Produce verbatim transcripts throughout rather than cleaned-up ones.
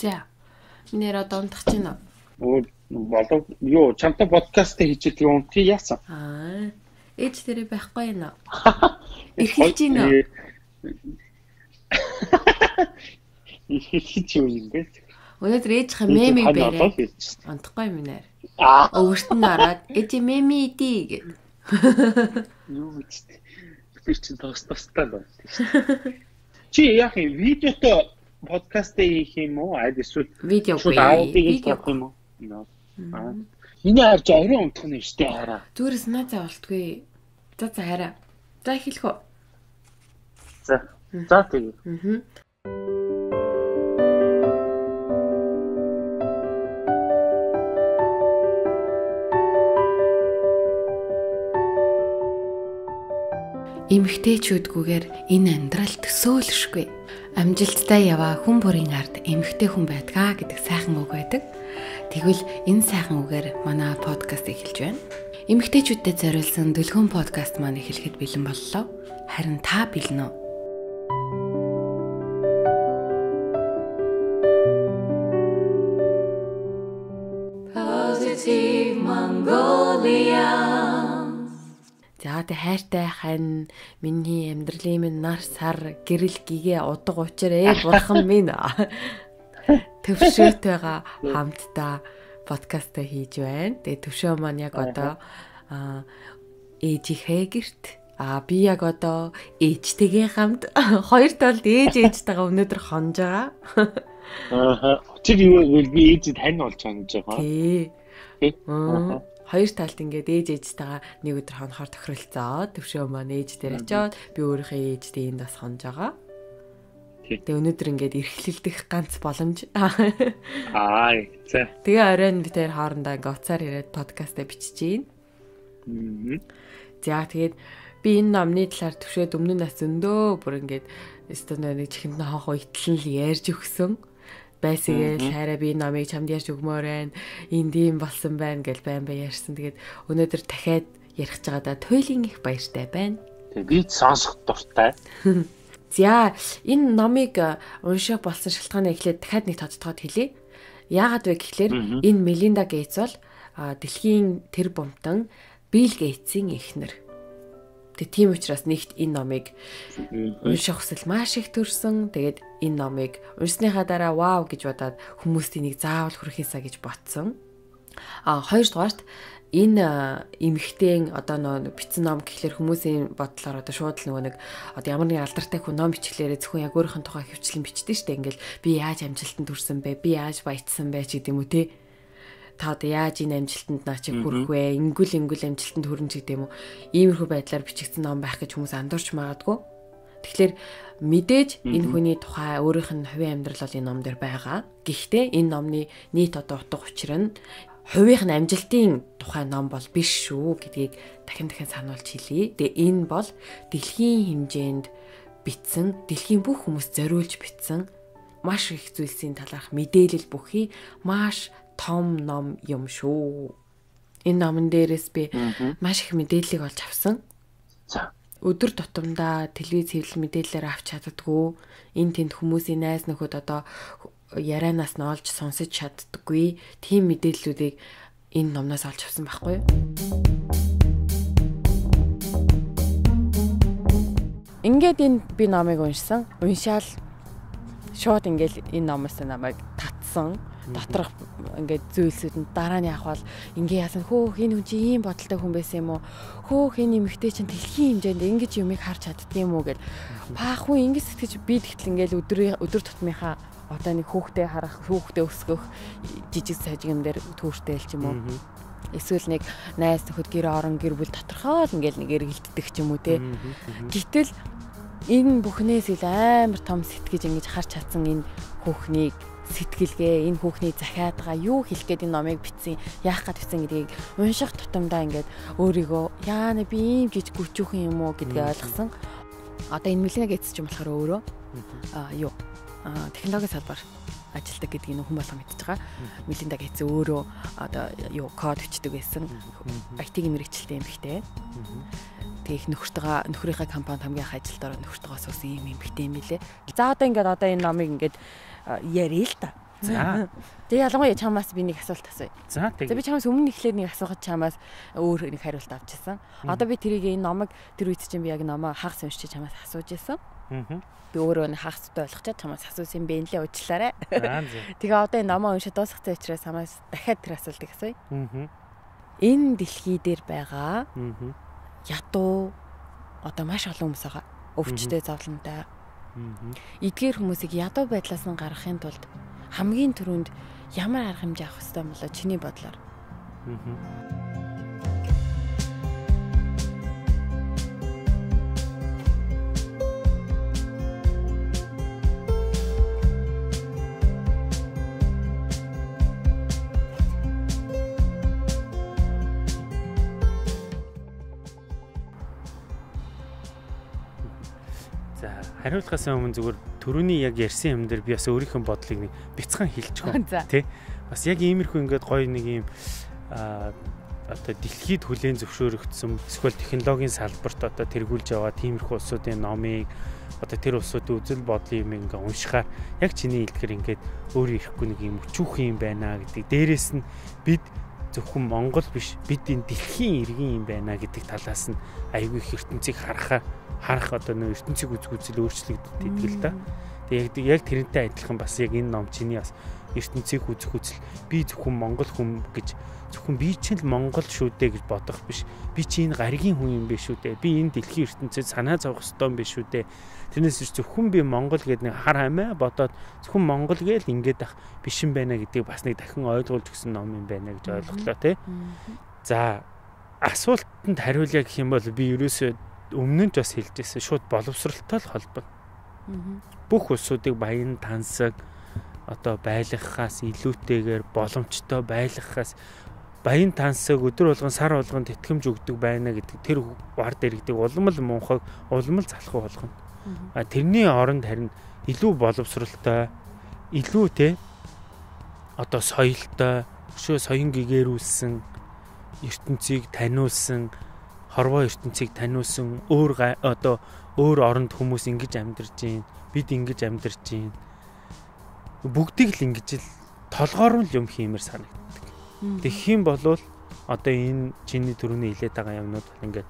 За. Минь одоо унтах чинь аа. Өө болов юу чамтай подкаст хийж байгаа юм чи яасан? Аа. Ээж тэрэ байхгүй юм аа. Ирхэж чинь аа. Ирхэж юу юм бэ? Өнөөдөр ээжийнхээ мемийг бэрээ. Унтахгүй юм нээр. Аа. Өвөрт нь ороод ээж меми идий гэд. Юу гэж тэр чинь тос тостай байна. Чи яах юм видеото подкаст хийх юм уу? Айд эсвэл видео шууд аудиог хийх юм уу? Аа. Миний харж орой унтах нь штэ хараа. Зүрээс наацаа болтгүй. За за хараа. За хэлэх үү. За. За тэгээ. Аа. Эмэгтэйчүүдгүйгээр энэ амьдрал төсөөлшгүй. Амжилттай яваа хүн бүрийн ард эмэгтэй хүн байдгаа гэдэг сайхан үг байдаг. Тэгвэл энэ сайхан үгээр манай подкаст эхэлж байна. Эмэгтэйчүүдэд зориулсан Дүлгэн подкаст маань эхлэхэд бэлэн боллоо. Харин та бэлэн үү? Positive Mongolia. За тэ хайртай хань миний амьдралын минь нар сар гэрэл гэгээ удаг учраа бурхан минь төвшөөтэйгээ хамтдаа подкаст хийж байна. Тэгээ төвшөө маань яг одоо ээжийнхээ гэрт а би яг одоо ээжтэйгээ хамт хоёр талд ээж ээжтэйгээ өнөөдөр хонж байгаа. Аа. Чи юу би ээжэд хань болж байгаа гэж байгаа. Тий. Аа. Хоёр талд ингээд ээж ээжтэйгээ нэг өдөр хонохоор тохиролцоо. Төвшөө маань ээж дээр очиод би өөрийнхөө ээжтэй энд бас хонж байгаа. Тэгээ өнөөдөр ингээд эрхлэлдэх ганц боломж. Аа. За. Тэгээ оройн би тэр хоорондоо ингээд уцаар ирээд подкастаа бичиж гин. За тэгээд би энэ номны талаар төвшөөд өмнө нь бас зөндөө бүр ингээд өстөө нэг чихэнд хонхоо итлэн л ярьж өгсөн. Байсгээл хараа би намайг чамд ярьж өгмөр байна. Энд ийм болсон байна гэж байн бай ярьсан. Тэгээд өнөөдөр дахиад ярих чагаадаа туйлын их баяртай байна. Тэгээд би сонсох дуртай. За энэ номыг унших болсон шалтгаанаа эхлээд дахиад нэг тодтогод хэлье. Яагаад вэ гэхлээр энэ Мелинда Гейтс бол дэлхийн тэр бомтон Билл Гейтсийн эхнэр. Тэгээ тийм учраас нэгт энэ номыг унших хүсэл маш их төрсөн. Тэгээд энэ номыг уншсныхаа дараа вау гэж бодоод хүмүүст энийг заавал хүрхээсаа гэж ботсон. А хоёрдугаарт энэ эмэгтэйн одоо нөө бичсэн ном гэхлээр хүмүүсийн бодлоор одоо шууд л нөгөө нэг одоо ямар нэг алдартай хүн ном бичлээрээ зөвхөн яг өөрийнх нь тухай хөвчлэн бичдэг штэ. Ингээл би яаж амжилтанд хүрсэн бэ? Би яаж баяжсан бэ ч гэдэг юм уу те. Та одоо яаж энэ амжилтанд наа чи хүрэх вэ? Ингүүл ингүүл амжилтанд хүрэн ч гэдэг юм уу. Иймэрхүү байдлаар бичигдсэн ном байх гэж хүмүүс андуурч магадгүй. Тэгэхээр мэдээж энэ хүний тухай өөрийнх нь хувийн амьдрал бол энэ ном дээр байгаа. Гэхдээ энэ номны нийт одоо утга учир нь хувийнх нь амжилтын тухай ном бол биш шүү гэдгийг дахин дахин сануулж хэлье. Тэгээ энэ бол дэлхийн хэмжээнд бичсэн, дэлхийн бүх хүмүүст зориулж бичсэн маш их зүйлсийн талаарх мэдээлэл бүхий маш том ном юм шүү. Энэ номон дээрээс би маш их мэдээллийг олж авсан. За. Өдөр тутамдаа телевиз хэвлэл мэдээлэлээр авч чаддаггүй. Энэ тэнд хүмүүсийн найз нөхөд одоо ярианаас нь олж сонсож чаддаггүй. Тийм мэдээллүүдийг энэ номноос олж авсан байхгүй юу? Ингээд энэ би номыг уншсан. Уншаал шууд ингээд энэ номоос намайг татсан. Доторх ингээд зүйлсүүд нь дараа нь явах бол ингээ яасан хөөх энэ хүн чи ийм бодолтой хүн байсан юм уу? Хөөх энэ эмэгтэй чинь дэлхийн хэмжээнд ингэж юмыг харж чаддаг юм уу гэл баах хүн ингэ сэтгэж би тэгтэл ингээл өдөр өдөр тутмынхаа одоо нэг хөөхтэй харах, хөөхтэй өсгөх жижиг сажиг юм дээр төөртэй л ч юм уу. Эсвэл нэг найз нөхөд гэр орон гэр бүл доторхоо л ингээл нэг эргэлддэг ч юм уу те. Гэтэл энэ бүхнээс ил амар том сэтгэж ингэж харж чадсан энэ хөөхнийг сэтгэлгээ энэ хүүхний захиадгаа юу хэлэх гээд энэ номыг бичсэн яах гээд бичсэн гэдгийг унших тутамдаа ингээд өөрийгөө яана би ийм жижиг гүчүүхэн юм уу гэдгийг ойлгосон. Одоо энэ Мелинда Гейтс ч юм болохоор өөрөө аа юу технологи салбар ажилладаг гэдгийг хүн болгоо мэдчихэж байгаа. Мелинда Гейтс өөрөө одоо юу код бичдэг байсан. ай ти-ийн мэрэгчлээ юм бихтэй. Тэгээ их нөхөртөгаа нөхрийнхээ компанид хамгийн их ажилд ороод нөхөртөгаа суусан юм юм бихтэй юм билэ. За одоо ингээд одоо энэ номыг ингээд ярил л та. За. Тэгээ ялангуяа чамаас би нэг асуулт асууя. За тэгээ. Би чамаас өмнө ихлээр нэг асуухад чамаас өөр нэг хариулт авчихсан. Одоо би тэрийг энэ номыг тэр үед чинь би яг номоо хагас уншиж чамаас асууж байсан. Аа. Би өөрөө нэг хагастай болгочоод чамаас асуусан юм бэ нэлээ уучлаарай. Аа. Тэгээ одоо энэ номоо уншиж дуусгацсан учраас чамаас дахиад тэр асуултыг асууя. Аа. Энэ дэлхий дээр байгаа Аа. ядуу одоо маш олон хүмүүс байгаа. Өвчтэй зовлонтой. Эдгээр хүмүүсийг ядуу байдлаас нь гаргахын тулд хамгийн түрүүнд ямар арга хэмжээ авах ёстой юм болоо чиний бодлоор? Хариулахаас өмнө зүгээр түрүүний яг ярьсан юм дээр би бас өөрийнхөө бодлыг нэг бяцхан хэлчих юм тий. Бас яг иймэрхүү ингээд гоё нэг юм аа одоо дэлхийд хүлээн зөвшөөрөгдсөн эсвэл технологийн салбарт одоо тэргүүлж яваа тиймэрхүү улсуудын номыг одоо тэр улсуудын үзэл бодлын юм ингээд уншихаар яг чиний хэлдгэр ингээд өөрөө ирэхгүй нэг юм өчүүхэн юм байна гэдэг. Дээрээс нь бид зөвхөн Монгол биш бид энэ дэлхийн иргэн юм байна гэдэг талаас нь аягүй их ертөнцийг харахаар харах одоо нөө ертөнцийг үзгүүцэл өөрчлөгдөд идэг л да. Тэгээ яг тэрнтэй адилхан бас яг энэ ном чиний бас ертөнцийг үзгүүцэл би зөвхөн Монгол хүн гэж зөвхөн би чинь л Монгол шүү дээ гэж бодох биш. Би чи энэ гаригийн хүн юм биш шүү дээ. Би энэ дэлхийн ертөнцид санаа зовох ёстой юм биш шүү дээ. Тэрнээс зөвхөн би Монгол гэдэг нэг хар амиа бодоод зөвхөн Монгол гээл ингээд ах биш юм байна гэдгийг бас нэг дахин ойлгуулж өгсөн ном юм байна гэж ойлголоо тий. За асуултанд хариулъя гэх юм бол би ерөөсөө өмнө нь ч бас хэлжсэн шууд боловсралтай л холбоо. Бүх улсуудыг баян тансаг одоо байлгахаас илүүтэйгээр боломжтой байлгахаас баян тансаг өдөр болгон сар болгон тэтгэмж өгдөг байна гэдэг тэр вар дэрэгдэг улмал мунхаг улмал залхуу болгоно. А тэрний оронд харин илүү боловсралтай илүү те одоо соёлтой өшөө соён гэгэрүүлсэн ертөнцийг таниулсан хорвоо ертөнцийг таниулсан өөр одоо өөр оронд хүмүүс ингэж амьдарч байна. Бид ингэж амьдарч байна. Бүгдийг л ингэж л толгоор нь юм хиймээр санагддаг. Тэгэх юм бол одоо энэ чиний төрөний хилээд байгаа юмнууд ингээд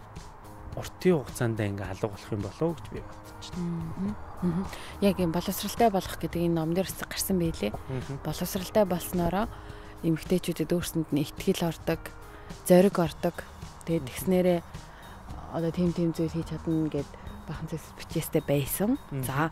уртын хугацаанд ингээ алга болох юм болов уу гэж би бодож байна. Яг юм боловсралтай болох гэдэг энэ ном дээр гарсан байлээ. Боловсралтай болсноороо эмэгтэйчүүдэд өөрсөнд нь ихтгэл ордог, зориг ордог. Тэгээд тэгснээрээ одоо тийм тийм зүйл хийж чадна гэд бахан зүйлс бичээстэй байсан. За.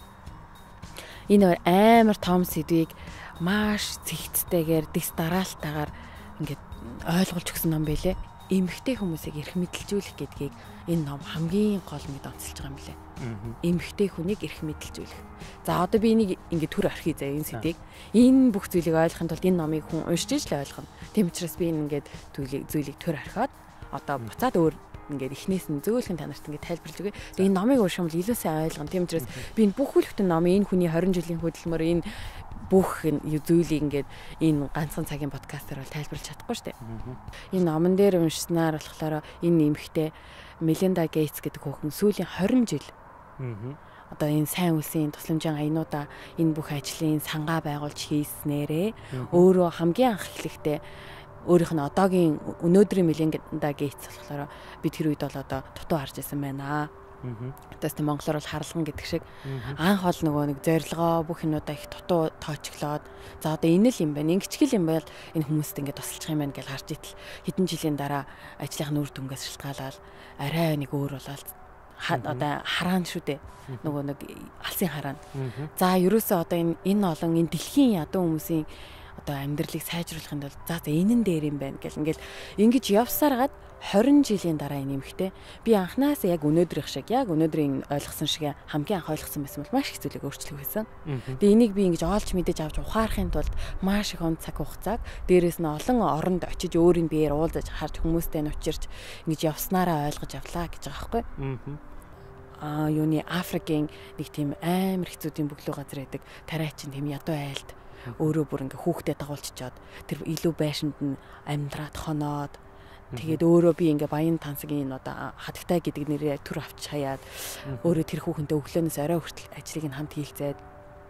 Энэ амар том сэдвийг маш зэгцтэйгээр дэс дараалтайгаар ингээд ойлгуулж өгсөн ном байлээ. Эмэгтэй хүмүүсийг эрх мэдэлжүүлэх гэдгийг энэ ном хамгийн гол мэд онцолж байгаа юм лээ. Эмэгтэй хүнийг эрх мэдэлжүүлэх. За одоо би энийг ингээд төр орхий заа энэ сэдвийг. Энэ бүх зүйлийг ойлгохын тулд энэ номыг хүн уншиж л ойлгоно. Тийм учраас би энэ ингээд зүйлийг төр орхиод одоо буцаад өөр ингээд эхнээс нь зөөлхөн танарт ингээд тайлбарлаж өгье. Тэгээ энэ номыг унших юм бол илүү сайн ойлгоно. Тийм учраас би энэ бүх бүлэгтэн номын энэ хүний хорин жилийн хөдөлмөр энэ бүх зүйлийг ингээд энэ ганцхан цагийн подкастаар бол тайлбарлаж чадахгүй шүү дээ. Энэ номон дээр уншснаар болохоор энэ нэмэгтэй Мелинда Гейтс гэдэг хүүхэн сүүлийн хорин жил одоо энэ сайн үлсийн тусламжийн аянуудаа энэ бүх ажлын сангаа байгуулж хийснээрээ өөрөө хамгийн анх эхлэхдээ өөрийнх нь одоогийн өнөөдрийн Мелинда Гейтс болохоор бид тэр үед бол одоо дутуу харж байсан байна. Тэс тэ монголоор бол харалган гэдэг шиг анх ол нөгөө нэг зорилгоо бүх юмудаа их дутуу тоочглоод за одоо энэ л юм байна. Ингэчгэл юм байл энэ хүмүүст ингээд тусалчих юм байна гэж харж итэл хэдэн жилийн дараа ажлынх нь үр дүнгээс шалтгаалаад арай нэг өөр болоод одоо хараан шүү дээ. Нөгөө нэг алсын хараан. За ерөөсөө одоо энэ энэ олон энэ дэлхийн ядуу хүмүүсийн одоо амьдралыг сайжруулахын тулд за за энэн дээр юм байна гэл ингээл ингэж явсараад хорин жилийн дараа энэ нэмэхтэй би анханаас яг өнөөдрийнх шиг яг өнөөдрийн ойлгосон шиг хамгийн анх ойлгосон байсан бол маш их зүйлийг өөрчлөх байсан. Тэгээ энийг би ингэж олж мэдэж авч ухаарахын тулд маш их он цаг хугацааг дээрээс нь олон оронд очиж өөрийн биеэр уулзаж харж хүмүүстэй нь учирч ингэж явснараа ойлгож авлаа гэж байгаа байхгүй. Аа юуны Африкийн нэг тийм амар хэцүүдийн бөглөө газар байдаг тариачин тийм ядуу айлд өөрөө бүр ингээ хүүхдэд дагуулчихад тэр илүү байшинд нь амьдраад хоноод тэгээд өөрөө би ингээ баян тансгийн одоо хатагтай гэдэг нэрээр төр авч хаяад өөрөө тэр хүүхэнтэй өглөөнөөс орой хүртэл ажлыг нь хамт хийлцээд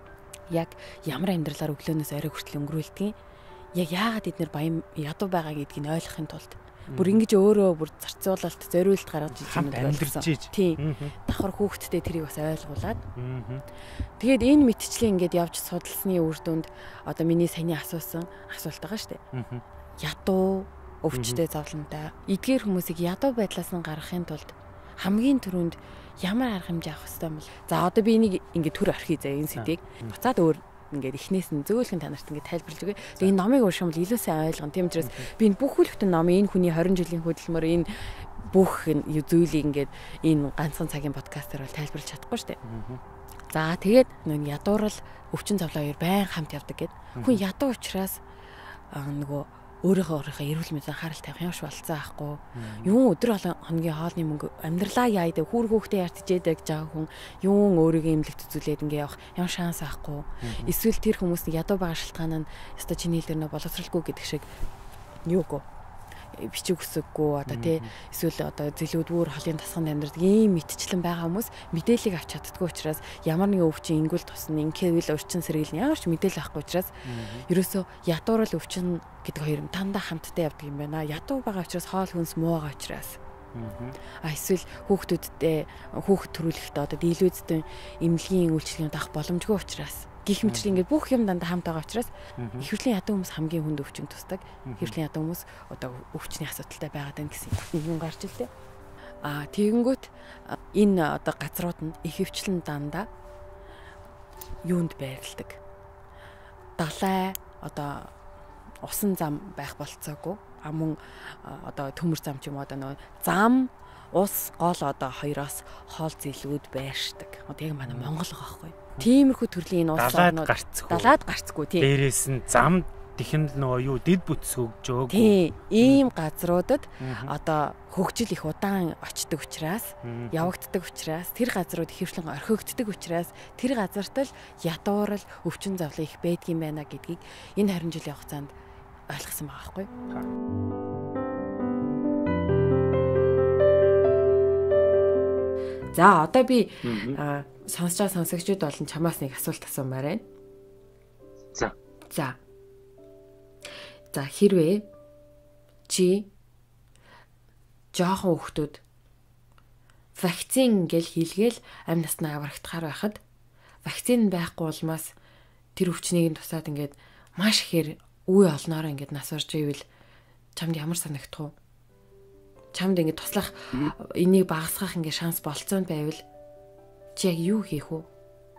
яг ямар амьдралаар өглөөнөөс орой хүртэл өнгөрүүлдэг. Яг яагаад эдгээр баян ядуу байгаа гэдгийг ойлгохын тулд бүр ингэж өөрөө бүр зарцуулалт, зориулалт гаргаж ирж байгаа юм байна. Тийм. Давхар хүүхдтэй тэрийг бас ойлгуулад. Тэгээд энэ мэтчлийн ингэж явж судалсны үр дүнд одоо миний саяны асуусан асуулт байгаа шүү дээ. Ядуу, өвчтэй зовлонтой эдгээр хүмүүсийг ядуу байдлаас нь гаргахын тулд хамгийн түрүүнд ямар арга хэмжээ авах хэрэгтэй юм бол. За одоо би энийг ингэ төр орхий заа энэ сэдийг. Буцаад өөр ингээд эхнээс нь зөөлхөн танарт ингээд тайлбарлаж өгье. Тэгээ энэ номыг уншихын бол илүү сайн ойлгоно. Тийм учраас би энэ бүх хүлэгтэн номын энэ хүний хорин жилийн хөдөлмөр энэ бүх зүйлийг ингээд энэ ганцхан цагийн подкастаар бол тайлбарлаж чадахгүй шүү дээ. За тэгээд нөө ядуурал өвчин зовлон хоёр байн хамт явдаг гэд. Хүн ядуу учраас нөгөө өөрийнхөө өөрийнхөө эрүүл мэндийн харал тавих юм шиг болцсон аахгүй. Юун өдөр хоногийн хоолны мөнгө амьдралаа яадаг хүүр хүүхдээ ятжээдэг жаа хүн юун өөрийгөө имлэгт үзүүлээд ингээ явах юм шанс аахгүй. Эсвэл тэр хүмүүсийн ядуу байгаа шалтгаан нь өстой чиний дээр нөө боловсралгүй гэдэг шиг юугүй бичиг үсэггүй одоо тий эсвэл одоо зэлүүдвөр холын тасганд амьдрдаг ийм мэтчлэн байгаа хүмүүс мэдээллийг авч чаддгүй учраас ямар нэгэн өвчин ингүүл тусна инкэвэл өвчин сэргийлэн ямар ч мэдээлэл авахгүй учраас ерөөсөө ядуурал өвчин гэдэг хоёр юм дандаа хамтдаа явдаг юм байна. Ядуу байгаа учраас хоол хүнс муу байгаа учраас а эсвэл хүүхдүүдтэй хүүхд төрүүлэхдээ одоо дийлүүдтэй эмнэлгийн үйлчилгээнд авах боломжгүй учраас гих мэтчил ингээд бүх юм дандаа хамт байгаа учраас их хвшлийн ядуу хүмүүс хамгийн хүнд өвчин тусдаг. Хвшлийн ядуу хүмүүс одоо өвчний асуудалтай байгаад байна гэсэн юм гарч илтээ. А тэгэнгүүт энэ одоо газрууд нь их хвчлэн дандаа юунд байрладаг. Далай одоо усан зам байх болцоогүй. А мөн одоо төмөр зам ч юм уу одоо нөө зам ус гол одоо хоёроос хоол зэлүүд байршдаг. Одоо яг манай Монгол байгаа байхгүй. Тиймэрхүү төрлийн энэ ус орнууд далаад гарцгүй тийм. Дээрээс нь зам тэхэнд нөгөө юу дид бүтс хөгжөөг. Тийм. Ийм газруудад одоо хөгжил их удаан очдог учраас явагддаг учраас тэр газрууд хэвшлэн орхигддаг учраас тэр газарт л ядуурал өвчин зовлон их байдгийм байна гэдгийг энэ харин жилийн хугацаанд ойлгосон байгаа байхгүй. За одоо би сонсож байгаа сонсогчдод болон чамаас нэг асуулт асуумаар байна. За. За. За хэрвээ чи жоохон хүүхдүүд вакцин ингээл хийлгээл амь наснаа аврагдахаар байхад вакцин байхгүй улмаас тэр өвчнийг нь тусаад ингээд маш ихээр үе олноор ингээд нас орж ивэл чамд ямар санагдах вэ? Чамд ингэ туслах энийг багасгах ингэ шанс болцоонд байвал чи яг юу хийх вэ?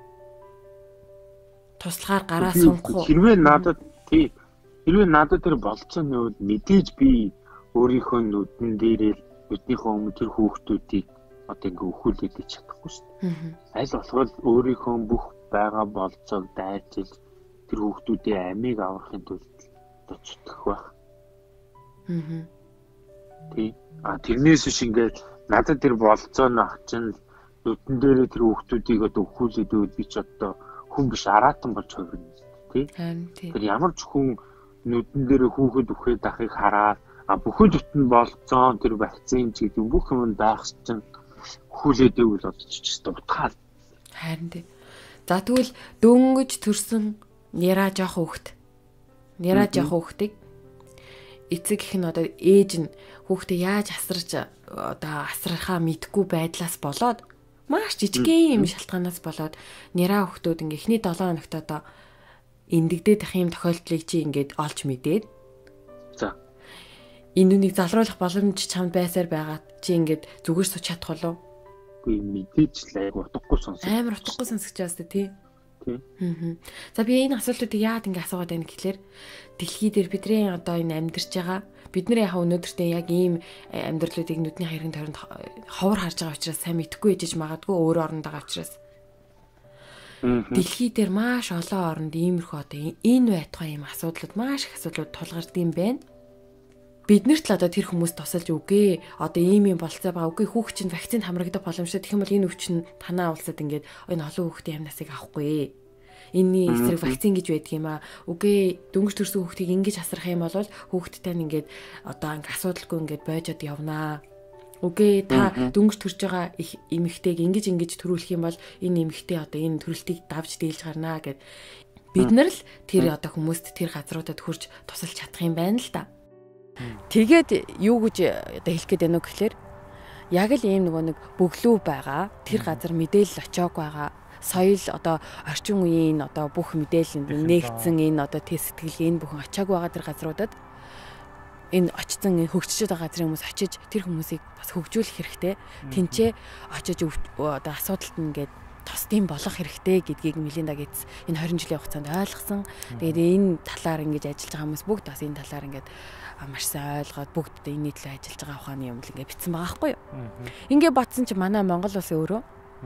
Туслахаар гараа сунгах уу? Хэрвээ надад тий хэрвээ надад тэр болцоо нүүд мэдээж би өөрийнхөө нүдэн дээрээ нүднийхөө өмнө тэр хүүхдүүдийг одоо ингэ өхүүлээд чадахгүй шүү дээ. Аль болох өөрийнхөө бүх байгаа болцоог дайжилж тэр хүүхдүүдийн амийг аврахын тулд зочдох байх. Аа. Тий. А тэрнээс биш ингээд надад тэр болцоо нь авчин нүдэн дээрээ тэр хүүхдүүдийг одоо өхүүлээд өгд би ч одоо хүн биш аратан болж хувирна тий. Тэр ямар ч хүн нүдэн дээрээ хүүхэд өхөөд ахыг хараад а бүхэн зүтэн болцоо тэр вакцин ч гэдэг бүх юм байх чинь өхүүлээд өгвөл одчих ч утгаал. Харин тий. За тэгвэл дөнгөж төрсөн няраа жоох хүүхэд. Няраа жоох хүүхдийг эцэг их нь одоо ээж нь хүүхдээ яаж асарж одоо асрахаа мэдгүй байдлаас болоод маш жижигхэн юм шалтгаанаас болоод няраа хүүхдүүд ингээ эхний долоон хоногт одоо эндэгдээд ах юм тохиолдлыг чи ингээд олж мэдээд за энэ үнийг залруулах боломж чамд байсаар байгаад чи ингээд зүгээр сууч чадах болов? Үгүй мэдээж л айгу утгагүй сонсож. Амар утгагүй сонсож байгаа сте тий. Тий. Аа. За би энэ асуултуудыг яагаад ингэ асуугаад байна гэхлээр дэлхий дээр бидний одоо энэ амьдарч байгаа бидний яхаа өнөөдөртөө яг ийм амьдралуудыг нүдний хэрхэн тойронд ховор харж байгаа учраас сайн мэдэхгүй ээжж магадгүй өөр оронд байгаа учраас дэлхий дээр маш олон оронд иймэрхүү одоо энэ байтугай ийм асуудлууд маш их асуудлууд тулгардаг юм байна. Биднэрт л одоо тэр хүмүүс тусалж үгүй одоо ийм юм болцоо байгаа үгүй хүүхд чинь вакцинд хамрагдах боломжтой гэх юм бол энэ өвчин танаа улсад ингээд энэ олон хүүхдийн амнасыг авахгүй. Энийний эсрэг вакцин гэж байдаг юм аа. Үгүй дөнгөж төрсөн хүүхдийг ингэж асрах юм бол хүүхдтэй нь ингээд одоо ингээд асуудалгүй ингээд бойжод явнаа. Үгүй та дөнгөж төрж байгаа их эмэгтэйг ингэж ингэж төрүүлэх юм бол энэ эмэгтэй одоо энэ төрөлтийг давж дийлж гарнаа гэд бид нар л тэр одоо хүмүүст тэр газруудад хурж тусалж чадах юм байна л да. Тэгээд юу гэж одоо хэлэх гээд байна уу гэхээр яг л ийм нөгөө нэг бөглүү байгаа тэр газар мэдээлэл очиог байгаа соёл одоо орчин үеийн одоо бүх мэдээлэл нэгдсэн энэ одоо тест сэтгэлгээ энэ бүхэн очиаг байгаа тэр газруудад энэ очсон хөгжиж байгаа газрын хүмүүс очиж тэр хүмүүсийг бас хөгжүүлэх хэрэгтэй. Тинчээ очиж одоо асуудалд ингээд тусдын болох хэрэгтэй гэдгийг Мелинда Гейтс энэ тwenty жилийн хугацаанд ойлгосон. Тэгээд энэ талаар ингэж ажиллаж байгаа хүмүүс бүгд бас энэ талаар ингээд маш сайн ойлгоод бүгд энэ нийтлээ ажиллаж байгаа ухааны юм л ингээд битсэн байгаа байхгүй юу? Ингээд батсан чи манай Монгол улсын өөрөө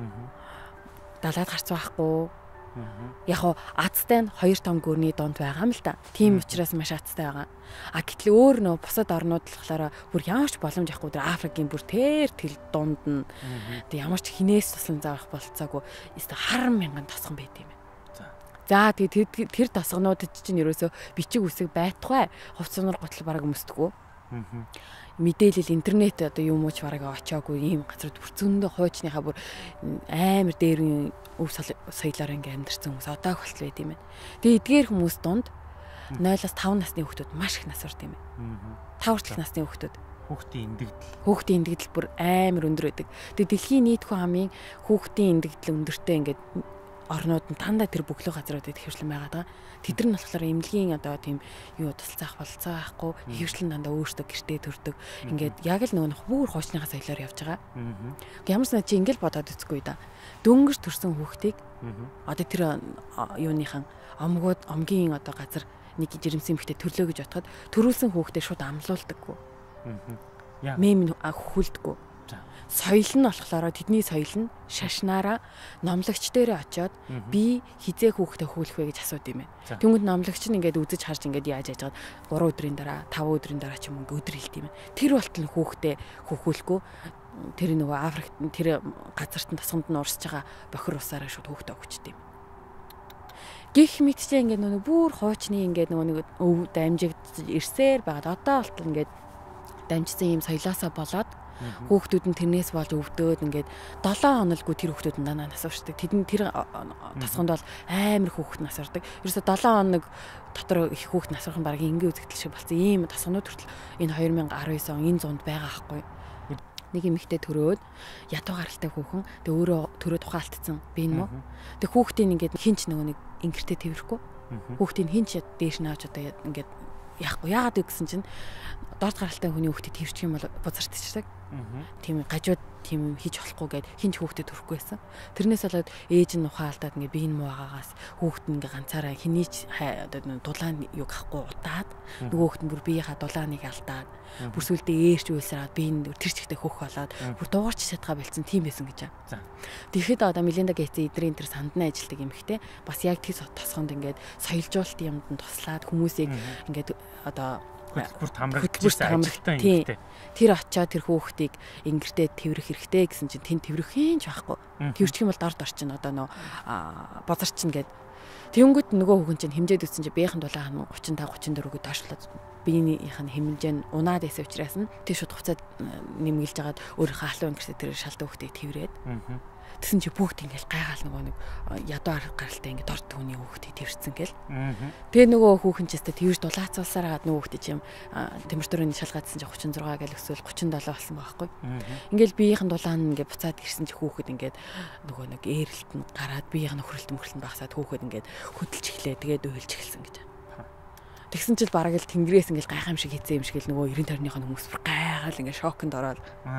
далаад гарцсан байхгүй. Яг хоо Азтай нь хоёр том гүрний донд байгаа юм л да. Тийм учраас маш азтай байгаа. А гэтэл өөр нөө бусад орнууд болохоор бүр ямар ч боломж авахгүй тэр Африкийн бүр тэр тэл дунд нь тэг ямар ч хинээс туслан заах болцоогүй эсвэл харам мянган тосгон байт юм байна. За тэг тэр тосгонуудад чинь ерөөсөө бичиг үсэг байтугай хувцснаар готл бараг өмсдөггүй. Мэдээлэл интернет одоо юм уу ч бараг очиагүй ийм газрууд бүр зөндөө хуучныхаа бүр амар дээр өв соёлоор ингээ амьдэрсэн хүмүүс одоо болтол байт юм байна. Тэгээ эдгээр хүмүүс донд нойлоос five насны хүүхдүүд маш их нас урд юм байна. five хүртэлх насны хүүхдүүд. Хүүхдийн эндэгдэл. Хүүхдийн эндэгдэл бүр амар өндөр байдаг. Тэгээ дэлхийн нийт хүн амын хүүхдийн эндэгдэл өндөртэй ингээд орнууд нь дандаа тэр бөглөө газруудад хэвшлэн байгаад байгаа. Тэд нар нь болохоор эмнэлгийн одоо тийм юу тусалцаах болцоо байхгүй хэвшлэн дандаа өөртөө гэртээ төрдөг. Ингээд яг л нөгөө бүр хуучныхаа соёлоор явж байгаа. Ямар ч нэг чи ингээл бодоод үзгүй да. Дөнгөж төрсэн хүүхдийг одоо тэр юуныхан омгууд омгийн одоо газар нэг жирэмсэн эмэгтэй төрлөө гэж бодоход төрүүлсэн хүүхдээ шууд амлуулдаггүй. Мем хүлдэггүй. Соёл нь болохоор тэдний соёл нь шашнаараа номлогч дээрээ очиод би хизээ хүүхдээ хүүлэх вэ гэж асууд юм байна. Тэнгүүд номлогч нь ингээд үзэж харж ингээд яаж яаж гад three өдрийн дараа five өдрийн дараа ч юм ингээд өдөр хэлт юм байна. Тэр болтол хүүхдээ хүүхүүлэхгүй тэр нөгөө Африкт тэр газарт нь тасгамд нь урсж байгаа бохир усаараа шууд хүүхдээ өгчт юм. Гэх мэтчээ ингээд нөгөө бүр хуучны ингээд нөгөө нэг өв дамжигдж ирсээр байгаад одоо болтол ингээд дамжсан юм соёлоосоо болоод хүүхдүүд нь тэрнээс болж өвдөөд ингээд seven хоноггүй тэр хүүхдүүд нь данаа нас уршдаг. Тэдний тэр тасганд бол амар хүүхд нас урдаг. Ерөөсө seven хоног дотор их хүүхд нас урах нь баг ингээ үзэгдэл шиг болсон. Ийм тасганууд хүртэл энэ twenty nineteen он энэ зуунд байгаа байхгүй. Нэг эмэгтэй төрөөд ядуу гаралтай хүүхэн тэг өөрөө төрөө тухаалтцсан би энэ мó. Тэг хүүхдийн ингээд хинч нөгөө нэг ингэртэй тэрхгүй. Хүүхдийн хинч дээш нааж одоо ингээд яахгүй яагаад вэ гэсэн чинь дорд гаралтай хүний хүүхдэд твэрчих юм бол бузартчихдаг. Тийм гажууд тийм хийж болохгүй гэд хинч хүүхдэд төрөхгүй байсан. Тэрнээс болоод ээж нь ухаалтаад ингээ биеийн муугаагаас хүүхд нь ингээ ганцаараа хинийч одоо дулаан юг ахгүй удаад нөгөө хүүхд нь бүр биеийнхаа дулааныг алдаад бүр сүлдээ ээрч үйлсээр би энэ тэр чигтээ хөх болоод бүр дуугарч чадгаа бэлдсэн тийм байсан гэж байна. Тэгэхэд одоо Мелинда Гейтс эдрийн тэр сандны ажилтдаг юм ихтэй бас яг тэр тосгонд ингээд соёлжуулалтын юмд нь туслаад хүмүүсийг ингээд одоо бүр тамрагдчихсан ажилтан юм ихтэй. Тэр очиод тэр хүүхдийг ингэртээ тэрвэрх хэрэгтэй гэсэн чинь тэн тэрвэрх юм ч байхгүй. Тэрвэрчих юм бол дорд орчин одоо нөө бозарчин гээд тэнгүүд нөгөө хүүхэн чинь хэмжээд үтсэн чинь биеийн дулаан thirty-five thirty-four гээд доошлоод биеийнх нь хэмжээ нь унаад байсан учраас нь тэр шууд хуцаад нэмгэлж агаад өөрийнхөө халуун ингэртээ тэр шалт хүүхдийг тэрврээд тэгсэн чи бүгд ингээл гайгаал нөгөө нэг ядуу гаралтай ингээд дорд түүний хүүхдийг тэрвэрсэн гэл. Тэгээ нөгөө хүүхэн ч өстө тэрвэрж дулаацуулсаар хагаад нөгөө хүүхдээ чим температурын шалгаадсан чи thirty-six гэл өсвөл thirty-seven болсон байхгүй. Ингээл биеийнхэн дулаан ингээд буцаад ирсэн чи хүүхэд ингээд нөгөө нэг ээрэлт нь гараад биеийнх нь нөхрөлт мөхрөлт нь багасаад хүүхэд ингээд хөдөлж эхлэе тэгээд уйлж эхэлсэн гэж. Тэгсэн чил бараг л тэнгэрээс ингээл гайхам шиг хийцээ юм шиг л нөгөө ninety тойрныхоо хүмүүс бүр гайгаал ингээд шоконд ороод.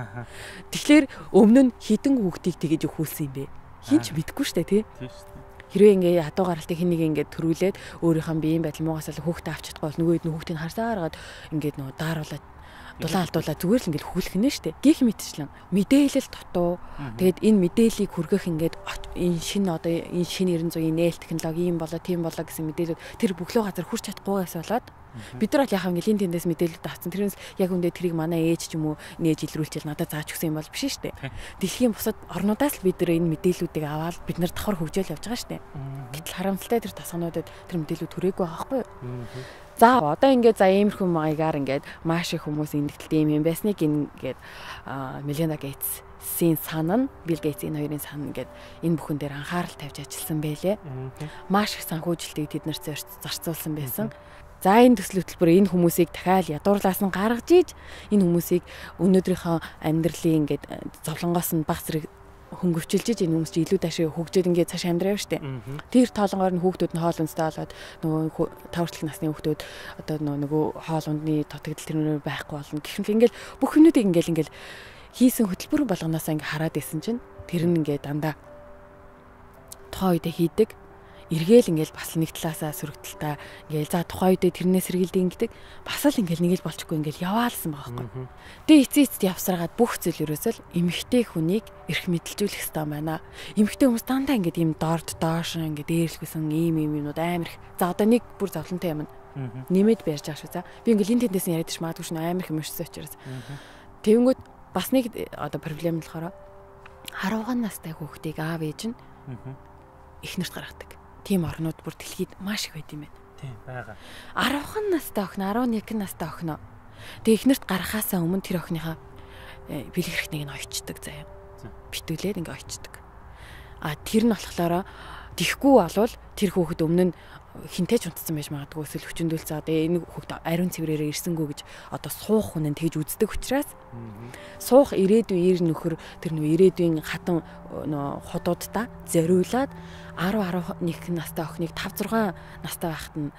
Тэгэхээр өмнө нь хідэн хүүхдийг тэгэж өхүүлсэн юм бэ. Хин ч мэдэхгүй штэ тий. Хэрвээ ингээ ядуу гаралтай хин нэг ингээд төрүүлээд өөрийнхөө биеийн байдал муугасаал хүүхдээ авч чадахгүй бол нөгөө хэд хүүхдийг харсаар хагаад ингээд нөгөө дааруулаад дулаан алдуулаад зүгээр л ингээд хүүлэх нэ штэ. Гих мэтчлэн мэдээлэл дутуу. Тэгээд энэ мэдээллийг хүргэх ингээд энэ шинэ одоо энэ шинэ nine hundred нээлт технологи юм болоо тийм болоо гэсэн мэдээлэл тэр бүглөө газар хүрч чадахгүйгээс болоод бид нар бол яхаа ингээд энэ тэндээс мэдээлэл авсан. Тэрнээс яг үндэ тэрийг манай ээж ч юм уу нээж илрүүлчихэл надад зааж өгсөн юм бол биш штэ. Дэлхийн бусад орнуудаас л бид нар энэ мэдээллүүдийг аваад бид нар давхар хөгжөөл явж байгаа штэ. Гэтэл харамсалтай тэр тасгануудад тэр мэдээлүүд түрээгүй байгаа байхгүй юу? За одоо ингээд за иймэрхүү маягаар ингээд маш их хүмүүс ингэдэлтэй юм байсныг ингээд Мелинда Гейтсийн санаа нь Билл Гейтсийн хоёрын санаа ингээд энэ бүхэн дээр анхаарал тавьж ажилласан байлээ. Маш их санхүүжилтийг тэд нар зарцуулсан байсан. За энэ төсөл хөтөлбөр энэ хүмүүсийг дахиад ядуурлаас нь гаргаж ийж энэ хүмүүсийг өнөөдрийнхөө амьдралын ингээд зовлонгоос нь баг зэрэг хөнгөвчилж иж энэ хүмүүс чи илүү даашаа хөгжөөд ингээд цааш амьдраа штэ. Тэр тоолонгоор нь хүүхдүүд нь хоол ундтай болоод нөгөө таварчлах насны хүүхдүүд одоо нөгөө хоол ундны тотогдол тэрнэр байхгүй болно. Гэхдээ ингээд бүх юмнуудыг ингээд ингээд хийсэн хөтөлбөр болгоноосаа ингээд хараад исэн чинь тэр нь ингээд дандаа тухайн үедээ хийдэг. Эргээл ингээл бас нэг талаасаа сөрөгдөлтөө ингээл за тухайн үедээ тэрнээс сэргийлдэг ингэдэг бас л ингээл нэг л болчихгүй ингээл яваалсан байгаа байхгүй. Тэгээ эцээ эцэд явсараад бүх зүйл ерөөсөл эмэгтэй хүнийг эрх мэдэлжүүлэх хэрэгтэй байна. Эмэгтэй хүмүүс дандаа ингээд ийм дорд доош ингээд дээрлэхсэн ийм ийм юмнууд амар их. За одоо нэг бүр зовлонтой юм. Нэмээд барьж байгаа шүү за. Би ингээл энэ тэндээс яриад ш маадгүй шнэ амар их юм шсэн учраас. Тэнгүүд бас нэг одоо проблем болохоор харуугаан настай хүүхдийг аав ээж нь эхнэрт гаргадаг. Тийм орнууд бүр дэлхийд маш их байд юм байна. Тийм байгаа. арван настай охин, арван нэг настай охин. Тэгээ эхнэрт гаргахаасаа өмнө тэр охиныхаа бэлэг хэрхнийг нь ойчдаг заяа. Битүүлээд ингээ ойчдаг. А тэр нь болохоор тихгүй болвол тэр хүүхэд өмнө нь хинтэй ч унтсан байж магадгүй эсвэл хүчндүүлцээ одоо энэ хүүхэд ариун цэврээрээ ирсэнгүү гэж одоо суух хүн нь тэгж үздэг учраас суух ирээдүйн ир нөхөр тэр нөө ирээдүйн хатан нөө худуудаа зориулаад арав арав нэг настай охиныг тавь зургаан настай байхад нь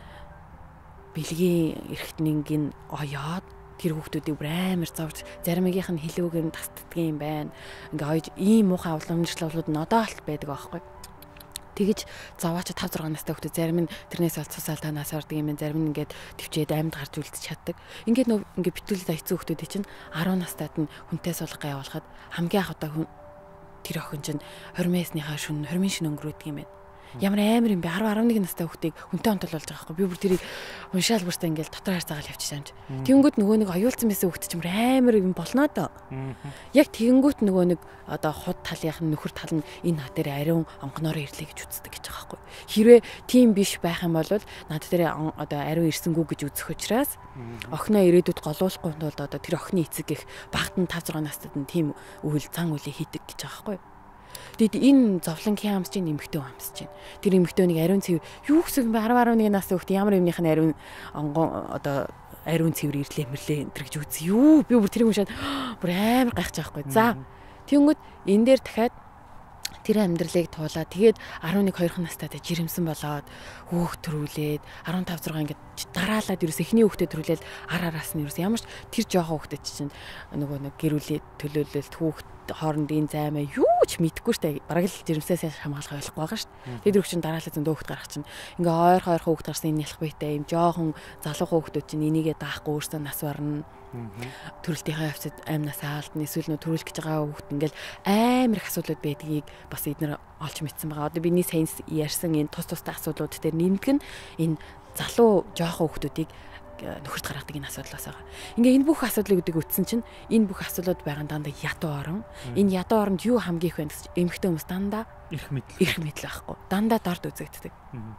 бэлгийн эрхтнийг нь оёод тэр хүүхдүүдийг бүр амар зовж заримынх нь хилүүгээр нь тасддаг юм байна. Ингээ ойж ийм муухай уламжлалууд нь одоо алт байдаг аахгүй. Тэгэж заваач тавь зургаан настай хүүхдүүд зарим нь тэрнээс бол цусаал танаас ордог юм, зарим нь ингээд төвчээд амьд гарч үлдэж чаддаг. Ингээд нөө ингээд битүүлээд айцсан хүүхдүүдийн чинь арван настайд нь хүнтэй суулгах явуулахад хамгийн анх удаа хүн тэр охин чинь хормесныхаа шүн хормын шин өнгөрөөдөг юм байна. Ямар амар юм бэ? арав арав нэг настай хүүхдийг хүнтэй онтол болж байгаа байхгүй. Би бүр тэрийг уншаал бүртээ ингээл дотор харцаагаал явчихсан юм чи. Тэнгүүт нөгөө нэг оюулсан байсан хүүхд чинь амар юм болно доо. Яг тэнгүүт нөгөө нэг одоо худ талынх нь нөхөр тал нь энэ над дээр ариун онгоноор ирлээ гэж үздэг гэж байгаа байхгүй. Хэрвээ тийм биш байх юм бол над дээр одоо ариун ирсэнгүү гэж үзэх учраас охиноо ирээдүйд голуулахгүй тулд одоо тэр охины эцэг гэх багт нь тавь зургаан настад нь тийм үйл цан үлий хийдэг гэж байгаа байхгүй. Тэгэд энэ зовлонгийн хамс чинь эмэгтэй хамс чинь. Тэр эмэгтэй нэг ариун цэвэр юу гэсэн бэ арав арав нэг настай хүүхд ямар юмных нь ариун онгон одоо ариун цэвэр ирлээ мэрлээ энэ гэж үз. Юу би бүр тэрийг уншаад бүр амар гайхаж байгаа байхгүй. За тэнгүүд энэ дээр дахиад тэр амьдралыг туулаад тэгээд арав нэг хоёр настай жирэмсэн болоод хүүхд төрүүлээд арав тавь зургаан ингээд дараалаад ерөөс эхний хүүхдэд төрүүлээд ар араас нь ерөөс ямар ч тэр жоохон хүүхдэд чинь нөгөө нэг гэрүүлээд төлөөлөлт хүүхд хооронд энэ займаа юу ч мэдгүй штэ бараг л жирэмсээс хамгаалах ойлгохгүй байгаа штэ. Тэгээд өг чинь дараалал зөндөө хүүхд гарах чинь ингээ ойр хойр хүүхд гарсан энэ ялах бийтэй юм жоохон залуу хүүхдүүд чинь энийгээ даахгүй өөрсдөө нас барна. Төрөлтийнхаа явцад амнаас аалдна эсвэл нөө төрүүлэх гэж байгаа хүүхд ингээл амар их асуудлууд байдгийг бас эдгээр олж мэдсэн байгаа. Одоо биний сайн ярьсан энэ тус тустай асуудлууд дээр нэмдэг нь энэ залуу жоохон хүүхдүүдийг нөхөрт гаргадаг энэ асуудлаас байгаа. Ингээ энэ бүх асуудлуудыг үтсэн чинь энэ бүх асуудлууд байгаа дандаа ядуу орон. Энэ ядуу оронд юу хамгийн их вэ гэсэн эмэгтэй хүмүүс дандаа эрх мэдэл эрх мэдэл байхгүй. Дандаа дорд үзэгддэг.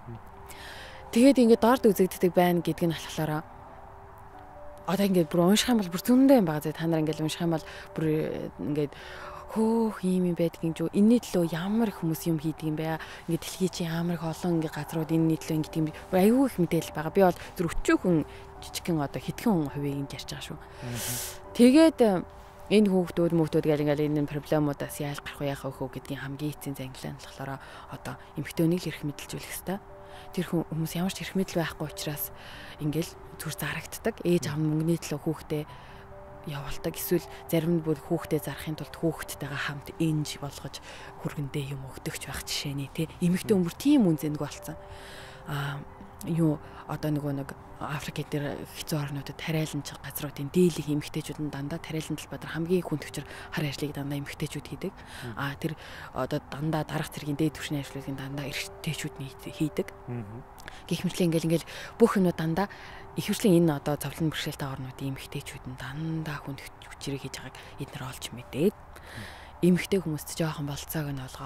Тэгээд ингээ дорд үзэгддэг байна гэдг нь болохоор одоо ингээд бүр унших юм бол бүр зөндөө юм байгаа. Та нар ингээд унших юм бол бүр ингээд хөөх ийм юм байдаг юм шүү. Энэний төлөө ямар их хүмүүс юм хийдэг юм бэ? Ингээд дэлхий чи ямар их олон ингээд газрууд энэний төлөө ингээд юм. Аюу их мэдээлэл байгаа. Би бол зүр өчүүхэн жижигхэн одоо хитгэн хүн хувийг энд ярьж байгаа шүү. Тэгээд энэ хүүхдүүд мөөхдүүд гэл ингээд энэ проблемуудаас яаж гарах вэ яах вэ гэдгийн хамгийн эцсийн зангилаа нь болохоор одоо эмэгтэйнийг л эрх мэдэлжүүлэх хэрэгтэй. Тэр хүмүүс ямар ч эрх мэдэл байхгүй учраас ингээл зүр зарагддаг. Ээж аав мөнгөний төлөө хүүхдээ явуулдаг. Эсвэл зарим нь бүр хүүхдээ зарахын тулд хүүхдтэйгээ хамт энж болгож хүргэндээ юм өгдөгч байх жишээний тий. Эмэгтэй өмөр тийм үнцэнэг болсон. Аа юу одоо нөгөө нэг Африк дээр хэцүү орнуудад тариаланч газруудын дийлэх эмэгтэйчүүд нь дандаа тариалан талбайд хамгийн хүндөгчөр хар ажлыг дандаа эмэгтэйчүүд хийдэг. Аа тэр одоо дандаа дарах зэргийн дээд түвшний ажлуудыг дандаа эрэгтэйчүүд хийдэг. Гэх мэтлээ ингээл ингээл бүх юмнууд дандаа их хвшлийн энэ одоо зовлон бэрхшээлтэй орнуудын эмэгтэйчүүд нь дандаа хүндөгч хүчрэг хийж байгааг эднэр олж мэдээд эмэгтэй хүмүүст жоохон болцоог нь олгоод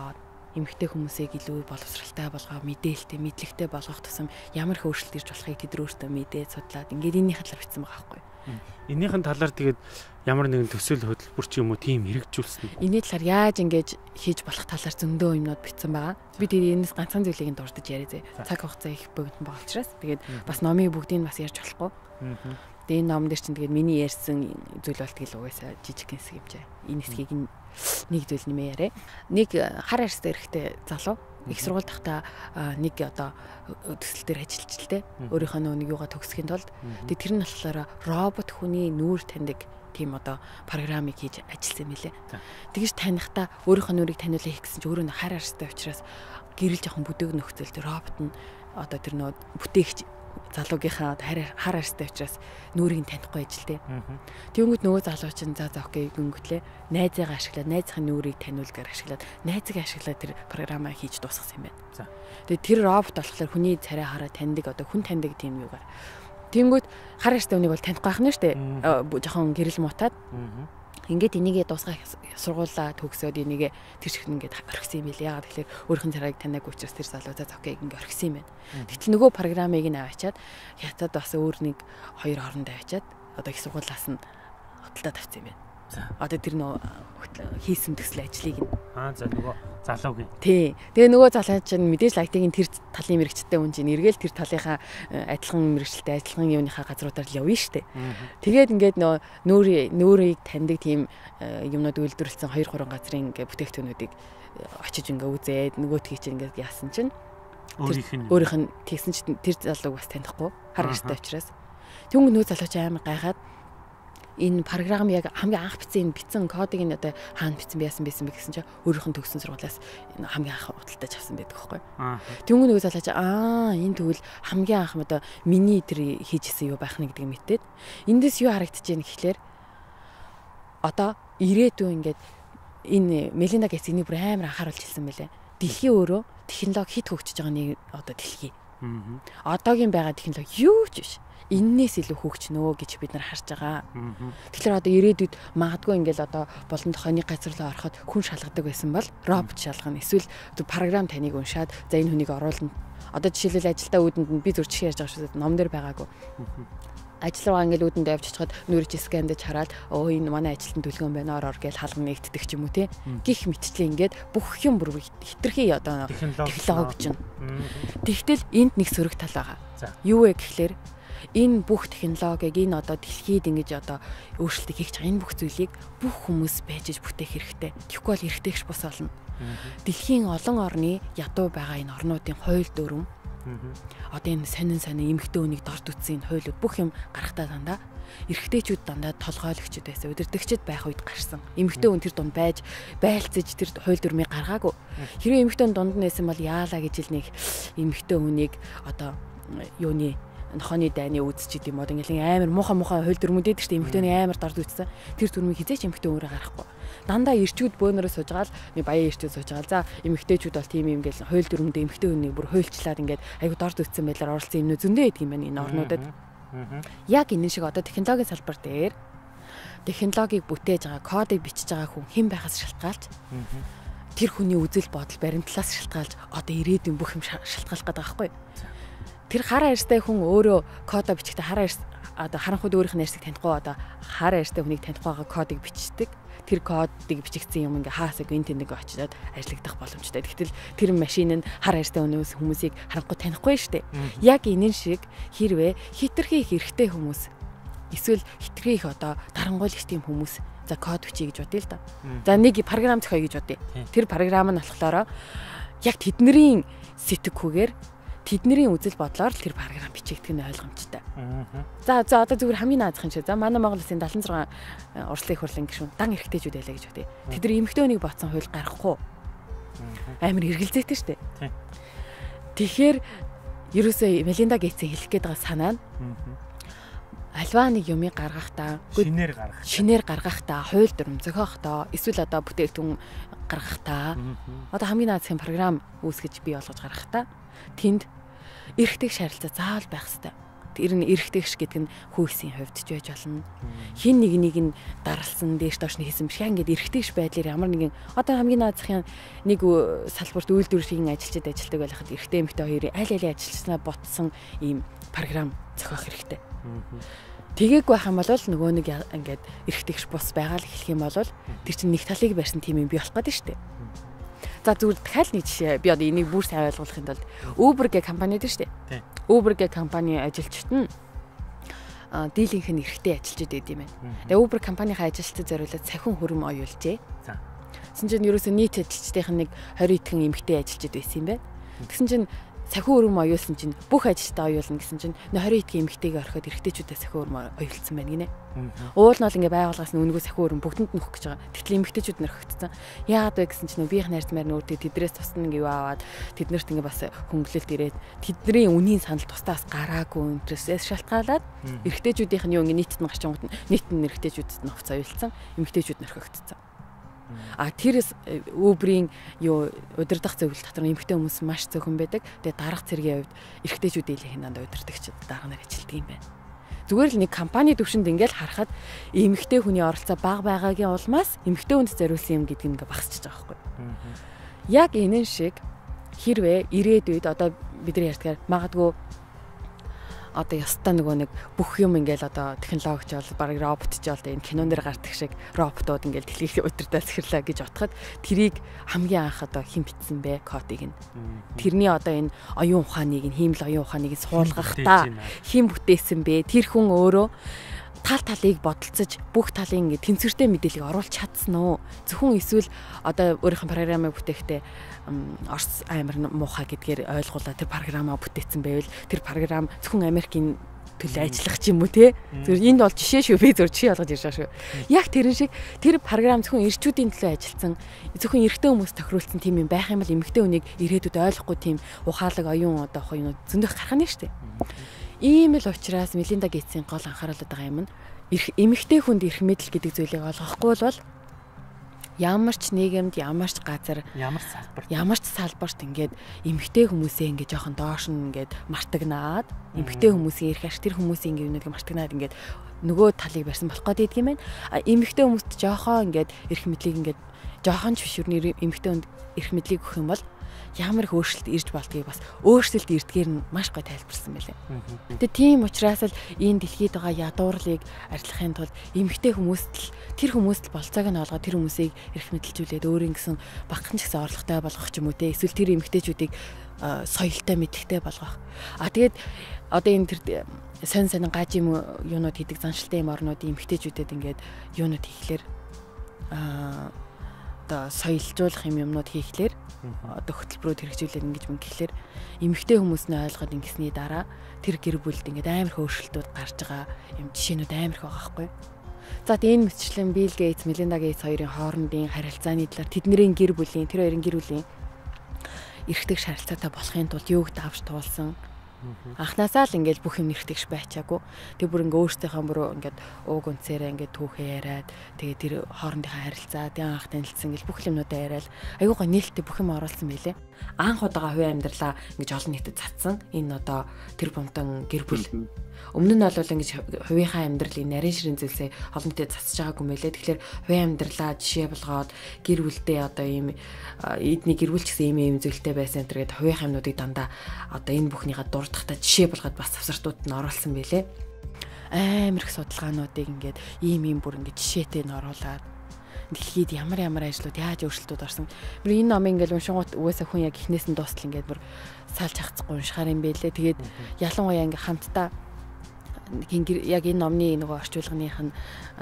эмэгтэй хүмүүсийг илүү боловсралтай болгоо, мэдээлэлтэй, мэдлэгтэй болгох тусам ямар их өөрчлөлт ирж болохыг тэд өөртөө мэдээд судлаад ингээд энэний талаар бичсэн байгаа байхгүй. Энийхэн талаар тэгээд ямар нэгэн төсөөл хөтөлбөр ч юм уу тийм хэрэгжүүлсэн. Энэний талаар яаж ингэж хийж болох талаар зөндөө юмнууд бичсэн байгаа. Би тэгээд энэс ганцхан зүйлийг дурдж яриа зэ. Цаг хугацаа их богино байгаа учраас тэгээд бас номыг бүгдийг бас ярьж болохгүй. Тэгээд энэ ном дээр чинь тэгээд миний ярьсан зүйл бол тэгэл угаасаа жижиг хэсэг юм жаа. Энэ хэсгийг нэг зүйл нэмээ яриа. Нэг хар арьстай эрэхтэй залуу их сургууль тахта нэг одоо төсөл дээр ажиллаж л те өөрийнхөө нэг юугаа төгсөхийн тулд тэгээд тэр нь болохоор робот хүний нүүр таньдаг тийм одоо програмыг хийж ажилласан мэлээ. Тэгэж танихта өөрийнхөө нүрийг таниулах гэсэн чинь өөрөө хар арьстай учраас гэрэл жоохон бүдэг нөхцөлд робот нь одоо тэр нөө бүтээгч залуугийнхаа хар арьстай учраас нүрийг танихгүй ажил те. Тэнгүүд нөгөө залуу чинь за за окей гүнгөтлээ найзаагаа ашиглаад найзын нүрийг таниулгаар ашиглаад найзыг ашиглаад тэр програмаа хийж дуусгасан юм байна. Тэгээд тэр робот болохоор хүний царай хараа таньдаг одоо хүн таньдаг тийм юугаар. Тэнгүүд хар арьстай хүнийг бол таних байх нь штэ. Жохон гэрэл муутаад. Ингээд энийгээ дуусгах сургуулаа төгсөөд энийгээ тэр шиг ингээд орхисон юм билээ. Ягаад тэгэхээр өөрийнх нь царайг таниаг учраас тэр залуу за окей ингээд орхисон юм байна. Гэтэл нөгөө програмыг нь аваачаад хятад бас өөр нэг хоёр хоорондоо аваачаад одоо их сургуулаас нь хөтөлтөд тавьсан юм байна. Одоо тэр нөгөө хийсэн төсөл ажлыг нь аа за нөгөө залуугийн. Тий. Тэгээ нөгөө залуу чинь мэдээж лайтгийн тэр талын мэрэгчтэй хүн чинь эргээл тэр талынхаа адилхан мэрэгчлээ адилхан юуныхаа газруудаар л явна штэ. Тэгээд ингээд нөгөө нүүрийг нүүрийг таньдаг тийм юмнууд үйлдвэрлэсэн хоёр гурван газрын ингээд бүтээгдэхүүнүүдийг очиж ингээд үзээд нөгөөтгий чинь ингээд яасан чинь өөрийнх нь өөрийнх нь тэгсэн чинь тэр залууг бас танихгүй хар арьстай учраас түнг нөө залууч амар гайхаад энэ програм яг хамгийн анх бичсэн энэ бичсэн кодыг нь одоо хаана бичсэн байсан байсан бэ гэсэн чинь өөрийнх нь төгссөн сургуулиас хамгийн анх худалдаж авсан байдаг байхгүй. Тэнгүү нөгөө залууч аа энэ тэгвэл хамгийн анх одоо миний тэр хийжсэн юу байх нь гэдгийг мэдээд эндээс юу харагдаж байна гэхлээр одоо ирээдүйн ингээд энэ Мелинда Гейтс энийг бүр амар анхааруулж хэлсэн байлээ. Дэлхий өөрөө технологи хит хөгжиж байгаа нэг одоо дэлхий. Одоогийн байгаа технологи юу ч биш. Иннээс илүү хөгжнөө гэж бид нар харж байгаа. Тэгэхээр одоо ирээдүйд магадгүй ингээл одоо болон тохойны газар руу ороход хүн шалгадаг байсан бол робот шалгана. Эсвэл програм таныг уншаад за энэ хүнийг оруулна. Одоо жишээлбэл ажилдаа үүдэнд нь би зүр жишээ ярьж байгаа шүү дээ. Ном дээр байгаагүй. Ажил руугаа ингээл үүдэнд явж очиход нүрч скандэж хараад оо энэ манай ажилтан төлгөөн байна ороор гэж халган нэгддэг ч юм уу те. Гих мэтчлээ ингээд бүх юм бүр хитрхи одоо технологи чинь. Тэгтэл энд нэг сөрөг тал байгаа. Юу вэ гэхлээр энэ бүх технологиг энэ одоо дэлхийд ингэж одоо өөрчлөлт хийх гэж энэ бүх зүйлийг бүх хүмүүс байж бүтээх хэрэгтэй. Тэгэхгүй бол эргэжтэйгч бус болно. Дэлхийн олон орны ядуу байгаа энэ орнуудын хууль дүрм одоо энэ сонин сонин эмэгтэй хүнийг дорд үтсэн хуулиуд бүх юм гарахтаа дандаа эргэжтэйчүүд дандаа толгойлогчд байсан. Удирдагчд байх үед гарсан. Эмэгтэй хүн тэр дунд байж байлцаж тэр хууль дүрмийг гаргаагүй. Хэрвээ эмэгтэй хүн дунд нь байсан бол яалаа гэж ил нэг эмэгтэй хүнийг одоо юуны нохооны дайны үзчихэд юм уу ингээл амар муухай муухай хууль дүрмүүд эдэг чинь эмэгтэйний амар дорд үтсэн. Тэр дүрмийг хизээч эмэгтэй өөрөө гаргахгүй. Дандаа ирчүүд бөөнөрөө суужгаал нэг баян ирчүүд суужгаал. За эмэгтэйчүүд бол тийм юм ингээл хууль дүрмэд эмэгтэй хүнийг бүр хуульчлаад ингээд айгу дорд үтсэн байлаар оролцсон юмнууд зөндөө идэг юм байна энэ орнуудад. Яг энэ шиг одоо технологийн салбар дээр технологиг бүтээж байгаа, кодыг бичиж байгаа хүн хэн байхаас шалтгаалж тэр хүний үзэл бодол баримтлаас шалтгаалж одоо ирээдүйн бүх юм шалтгаалах гэдэг байхгүй. Тэр хар арьстай хүн өөрөө кодоо бичихтэй хар арьс одоо харанхуйд өөрийнх нь арьсыг танихгүй одоо хар арьстай хүнийг таних байгаа кодыг бичдэг. Тэр кодыг бичигдсэн юм ингээ хаасаг энэ тэнэг очиод ажиллагдах боломжтой. Тэгтэл тэр машин нь хар арьстай хүмүүс хүмүүсийг харанхуй танихгүй шүү дээ. Яг энэ шиг хэрвээ хитрхи их эрэгтэй хүмүүс эсвэл хитрхи их одоо дарангуйлагч тийм хүмүүс за код бичиж гэж бодъё л да. За нэг програм зохиоё гэж бодъё. Тэр програм нь болохоор яг тэдний сэтгхүүгээр тэдний үзэл бодлоор л тэр програм бичигдэх нь ойлгомжтой. За за одоо зүгээр хамгийн наазах юм шиг. За манай Монгол Улсын дадлан зургаан урлагийн их хурлын гишүүн дан эрхтэйчүүд байлаа гэж бодъё. Тэд нар эмэгтэй хүнийг ботсон хууль гаргахгүй. Амар эргэлзээтэй шүү дээ. Тэгэхээр ерөөсөө Мелинда Гейтсийн хэлэх гээд байгаа санаа нь альва нэг юмыг гаргахтаа шинээр гаргах шинээр гаргахтаа хууль дүрм зохиохтаа эсвэл одоо бүтээгдэхүүн гаргахтаа одоо хамгийн наазах програм үүсгэж бий болгож гаргахтаа тэнд эрхтэйг шаарилцаа заавал байх хэрэгтэй. Тэр нь эргэтгэж гэдэг нь хүүсийн хувьд ч байж болно. Хин нэг нэг нь даралсан дээш доош нь хийсэн биш. Ингээд эргэтгэж байдлаар ямар нэгэн одоо хамгийн наазахын нэг салбарт үйлдвэрийн ажилчид ажилтдаг байхад эрэгтэй эмэгтэй хоёрын аль аль ажилчснаа ботсон ийм програм зохиох хэрэгтэй. Тэгээгүй байх юм бол нөгөө нэг ингээд эргэтгэж бус байгаа л хэлэх юм бол тэр чинь нэг талыг барьсан тийм юм би болох гэдэг шүү дээ. За зүгээр дахиад нэг жишээ би одоо энийг бүр сайн ойлгуулахын тулд Uber гэх компани дээ шүү дээ. Uber гэх компани ажилчид нь дийлийнх нь эрэгтэй ажилчид байд юм байна. Тэгээ Uber компанийн ажилчдад зориулаад цахин хөрөм оюулжээ. За. Тэгсэн чинь ерөөсөө нийт ажилчдын нэг двадцать итгэн эмэгтэй ажилчид байсан юм байна. Тэгсэн чинь цахин хөрөм оюулсан чинь бүх ажилчдаа оюулна гэсэн чинь двадцать итгэн эмэгтэйгээ ороход эрэгтэйчүүдээ цахин хөрөм оюулсан байна гинэ. Уул нь бол ингээ байгууллагаас нь өнгөө цахин хөрөм бүгдэнд нөхөх гэж байгаа. Тэгтэл эмэгтэйчүүд нөрхөгдсөн. Яагаад вэ гэсэн чинь биеийн найз маар нүүртэй тэдрээс тусна ингээ аваад тэднэрт ингээ бас хөнгөлөлт ирээд тэдний үнийн санал тустаас гараагүй өнтрөөсөөс шалтгаалаад эрэгтэйчүүдийнх нь юу ингээ нийтэд нь гарчингууд нь нийт нь эрэгтэйчүүдэд нь хувц оюулсан. Эмэгтэйчүүд нөрхөгдсөн. А тэрс Uber-ийн юу удирдах зөвлөлт дотор эмэгтэй хүмүүс маш зөвхөн байдаг. Тэгээ дарга цэргийн хувьд эрэгтэйчүүд дийлийнх нь удирдагчид дарга нар ажилтдаг юм байна. Зүгээр л нэг компани төвшөнд ингээл харахад эмэгтэй хүний оролцоо бага байгаагийн улмаас эмэгтэй хүнд зориулсан юм гэдэг нь ингээ багасчихж байгаа байхгүй. Яг энэ шиг хэрвээ ирээдүйд одоо бид нар ярьдгаар магадгүй одоо ястаа нөгөө нэг бүх юм ингээл одоо технологич бол баг робот ч бол энэ кинон дээр гардаг шиг роботууд ингээл дэлхийд удирдах захирлаа гэж бодоход тэрийг хамгийн анх одоо хэн бичсэн бэ кодыг нь тэрний одоо энэ оюун ухааныг нь хиймэл оюун ухааныг нь суулгахтаа хэн бүтээсэн бэ тэр хүн өөрөө тал талыг бодолцож бүх талын ингээ тэнцвэртэй мэдээллийг оруулж чадсан уу зөвхөн эсвэл одоо өөрийнх нь програмыг бүтээхдээ Орос амар муухай гэдгээр ойлгуулаад тэр програмаа бүтээсэн байвал тэр програм зөвхөн Америкийн төлөө ажиллах ч юм уу те зөв энд бол жишээ шүү би зөв жишээ болгож ирж байгаа шүү яг тэрэн шиг тэр програм зөвхөн эрчүүдийн төлөө ажилласан зөвхөн эрэгтэй хүмүүс тохируулсан тийм юм байх юм бол эмэгтэй хүнийг ирээдүйд ойлгохгүй тийм ухаалаг оюун одоо хоёроо зөндөх гарах нь шүү дээ. Ийм л учраас Мелинда Гейтсийн гол анхааруулад байгаа юм нь эмэгтэй хүнд эрх мэдэл гэдэг зүйлийг олгохгүй бол ямар ч нийгэмд ямар ч газар ямар ч салбарт ямар ч салбарт ингээд эмэгтэй хүмүүсээ ингээд жоохон доош нь ингээд мартагнаад эмэгтэй хүмүүсийн эрх ашиг тэр хүмүүсийн ингээд юуныг мартагнаад ингээд нөгөө талыг барьсан болох гээд идэг юм байна. А эмэгтэй хүмүүст жоохон ингээд эрх мэдлийг ингээд жоохон ч бишүрний эмэгтэй хүнд эрх мэдлийг өгөх юм бол ямар их өөрчлөлт ирж болдгийг бас өөрчлөлт ирдгээр нь маш гой тайлбарсан байлээ. Тэгээ тийм учраас л энэ дэлхийд байгаа ядуурлыг арилгахын тулд эмэгтэй хүмүүст л тэр хүмүүст л болцоог нь олгоод тэр хүмүүсийг эрх мэдэлжүүлээд өөрийн гэсэн багхан ч гэсэн орлоготой болгох ч юм уу те эсвэл тэр эмэгтэйчүүдийг соёлтой мэдлэгтэй болгох. А тэгээд одоо энэ тэр сонь сонин гаж юм юунууд хийдэг заншилтай юм орнуудын эмэгтэйчүүдэд ингээд юунууд хийхлээр а одоо соёлжуулах юм юмнууд хийхлээр одоо хөтөлбөрөд хэрэгжүүлээд ингэж мэн гэхлээр эмэгтэй хүмүүс нь ойлгоод ингэсний дараа тэр гэр бүлд ингээд амар их өөрчлөлтүүд гарч байгаа юм жишээнүүд амар их байгаа байхгүй. За энэ мэтчлэн Билл Гейтс, Мелинда Гейтс хоёрын хоорондын харилцааны талаар тэдний гэр бүлийн тэр хоёрын гэр бүлийн эрхтгч харилцаатай болохын тулд юуг давж туулсан. Анхнаасаа л ингээд бүх юм эрхтгч байчаагүй. Тэг бүр ингээд өөрсдийнхөө бүр ингээд ууг үнцээрээ ингээд түүхээ яриад тэгээ тэр хоорондынхаа харилцаа, тэг анх танилцсан гэл бүх юмнуудаа яриад аюу гоо нээлттэй бүх юм оруулсан байлээ. Анх удаага хувийн амьдралаа ингээд олон нийтэд цацсан. Энэ одоо тэр бомтон гэр бүл. Өмнө нь бол ингэж хувийнхаа амьдралын нарийн ширийн зүйлсээ олон нийтэд цацж байгаагүй мэлээ. Тэгэхээр хувийн амьдралаа жишээ болгоод гэр бүлдээ одоо ийм эдний гэр бүл ч гэсэн ийм ийм зүйлтэй байсан гэдэг хувийнхаа юмнуудыг дандаа одоо энэ бүхнийхээ дурдахтаа жишээ болгоод бас завсартууд нь оруулсан байлээ. Амар их судалгаануудыг ингээд ийм ийм бүр ингээд жишээтэй нь оруулаад дэлхийд ямар ямар ажлууд яаж өөрчлөлтүүд орсон. Бүр энэ номыг ингээд уншингууд угаасаа хүн яг эхнээс нь дуустал ингээд бүр салж хагцахгүй уншихаар юм байлээ. Тэгээд ялангуяа ингээд хамтдаа яг энэ номны нөгөө орчуулганых нь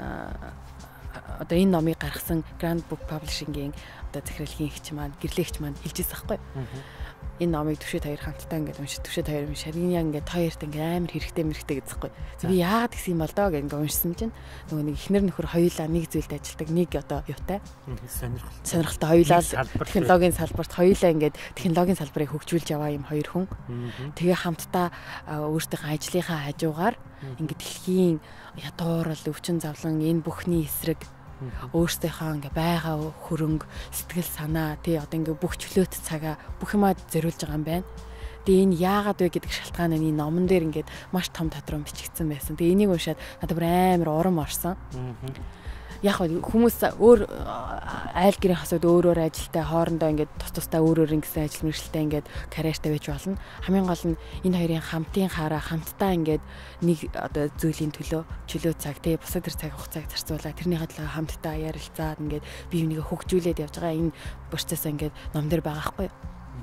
одоо энэ номыг гаргасан Grand Book Publishing-ийн одоо захирлын эгч маань гэрлэгч маань хэлжсэн байхгүй. Энэ номыг төвшөд хоёр хамтдаа ингээд уншиж төвшөд хоёр юм шаргиняа ингээд хоёрт ингээд амар хэрэгтэй мэрэгтэй гэдэгхгүй. Би яагаад гэсэн юм бол доо гэж ингээд уншсан чинь нөгөө нэг эхнэр нөхөр хоёулаа нэг зүйлд ажилладаг, нэг одоо юутай сонирхолтой сонирхолтой хоёулаа технологийн салбарт хоёулаа ингээд технологийн салбарыг хөгжүүлж яваа юм хоёр хүн. Тэгээ хамтдаа өөрсдийнхөө ажлынхаа хажуугаар ингээд дэлхийн ядуурл өвчин завлан энэ бүхний эсрэг өөрсдийнхөө ингээ байгаа хөрөнгө сэтгэл санаа тий одоо ингээ бүх чөлөөт цагаа бүх юмаа зориулж байгаа юм байна. Тэгээ энэ яагаад вэ гэдэг шалтгаан нь энэ номон дээр ингээд маш том тодрон бичигдсэн байсан. Тэгээ энийг уншаад надад бүр амар урам орсон. Яг хүмүүс өөр айл гэрийн хасууд өөр өөр ажилтай хоорондоо ингээд тус тустай өөр өөр ингэсэн ажил мэргэжилтэй ингээд карьертай байж болно. Хамгийн гол нь энэ хоёрын хамтын хараа хамтдаа ингээд нэг одоо зүйлийн төлөө чөлөө цаг тий бусад төр цаг хугацааг зарцуулаад тэрний хадлаа хамтдаа ярилцаад ингээд бие бинийгээ хөгжүүлээд явж байгаа энэ процесс ингээд ном дээр байгаа хгүй.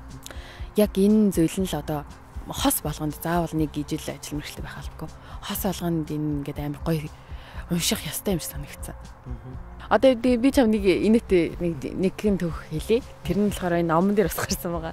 Яг энэ зүйл нь л одоо хос болгонд заавал нэг ижил ажил мэргэжилтэй байх албагүй. Хос болгонд энэ ингээд амар гоё унших ёстой юм шиг санагдсан. Одоо би чам нэг инээт нэг нэгэн төх хэлье. Тэр нь болохоор энэ номон дээр бас гарсан байгаа.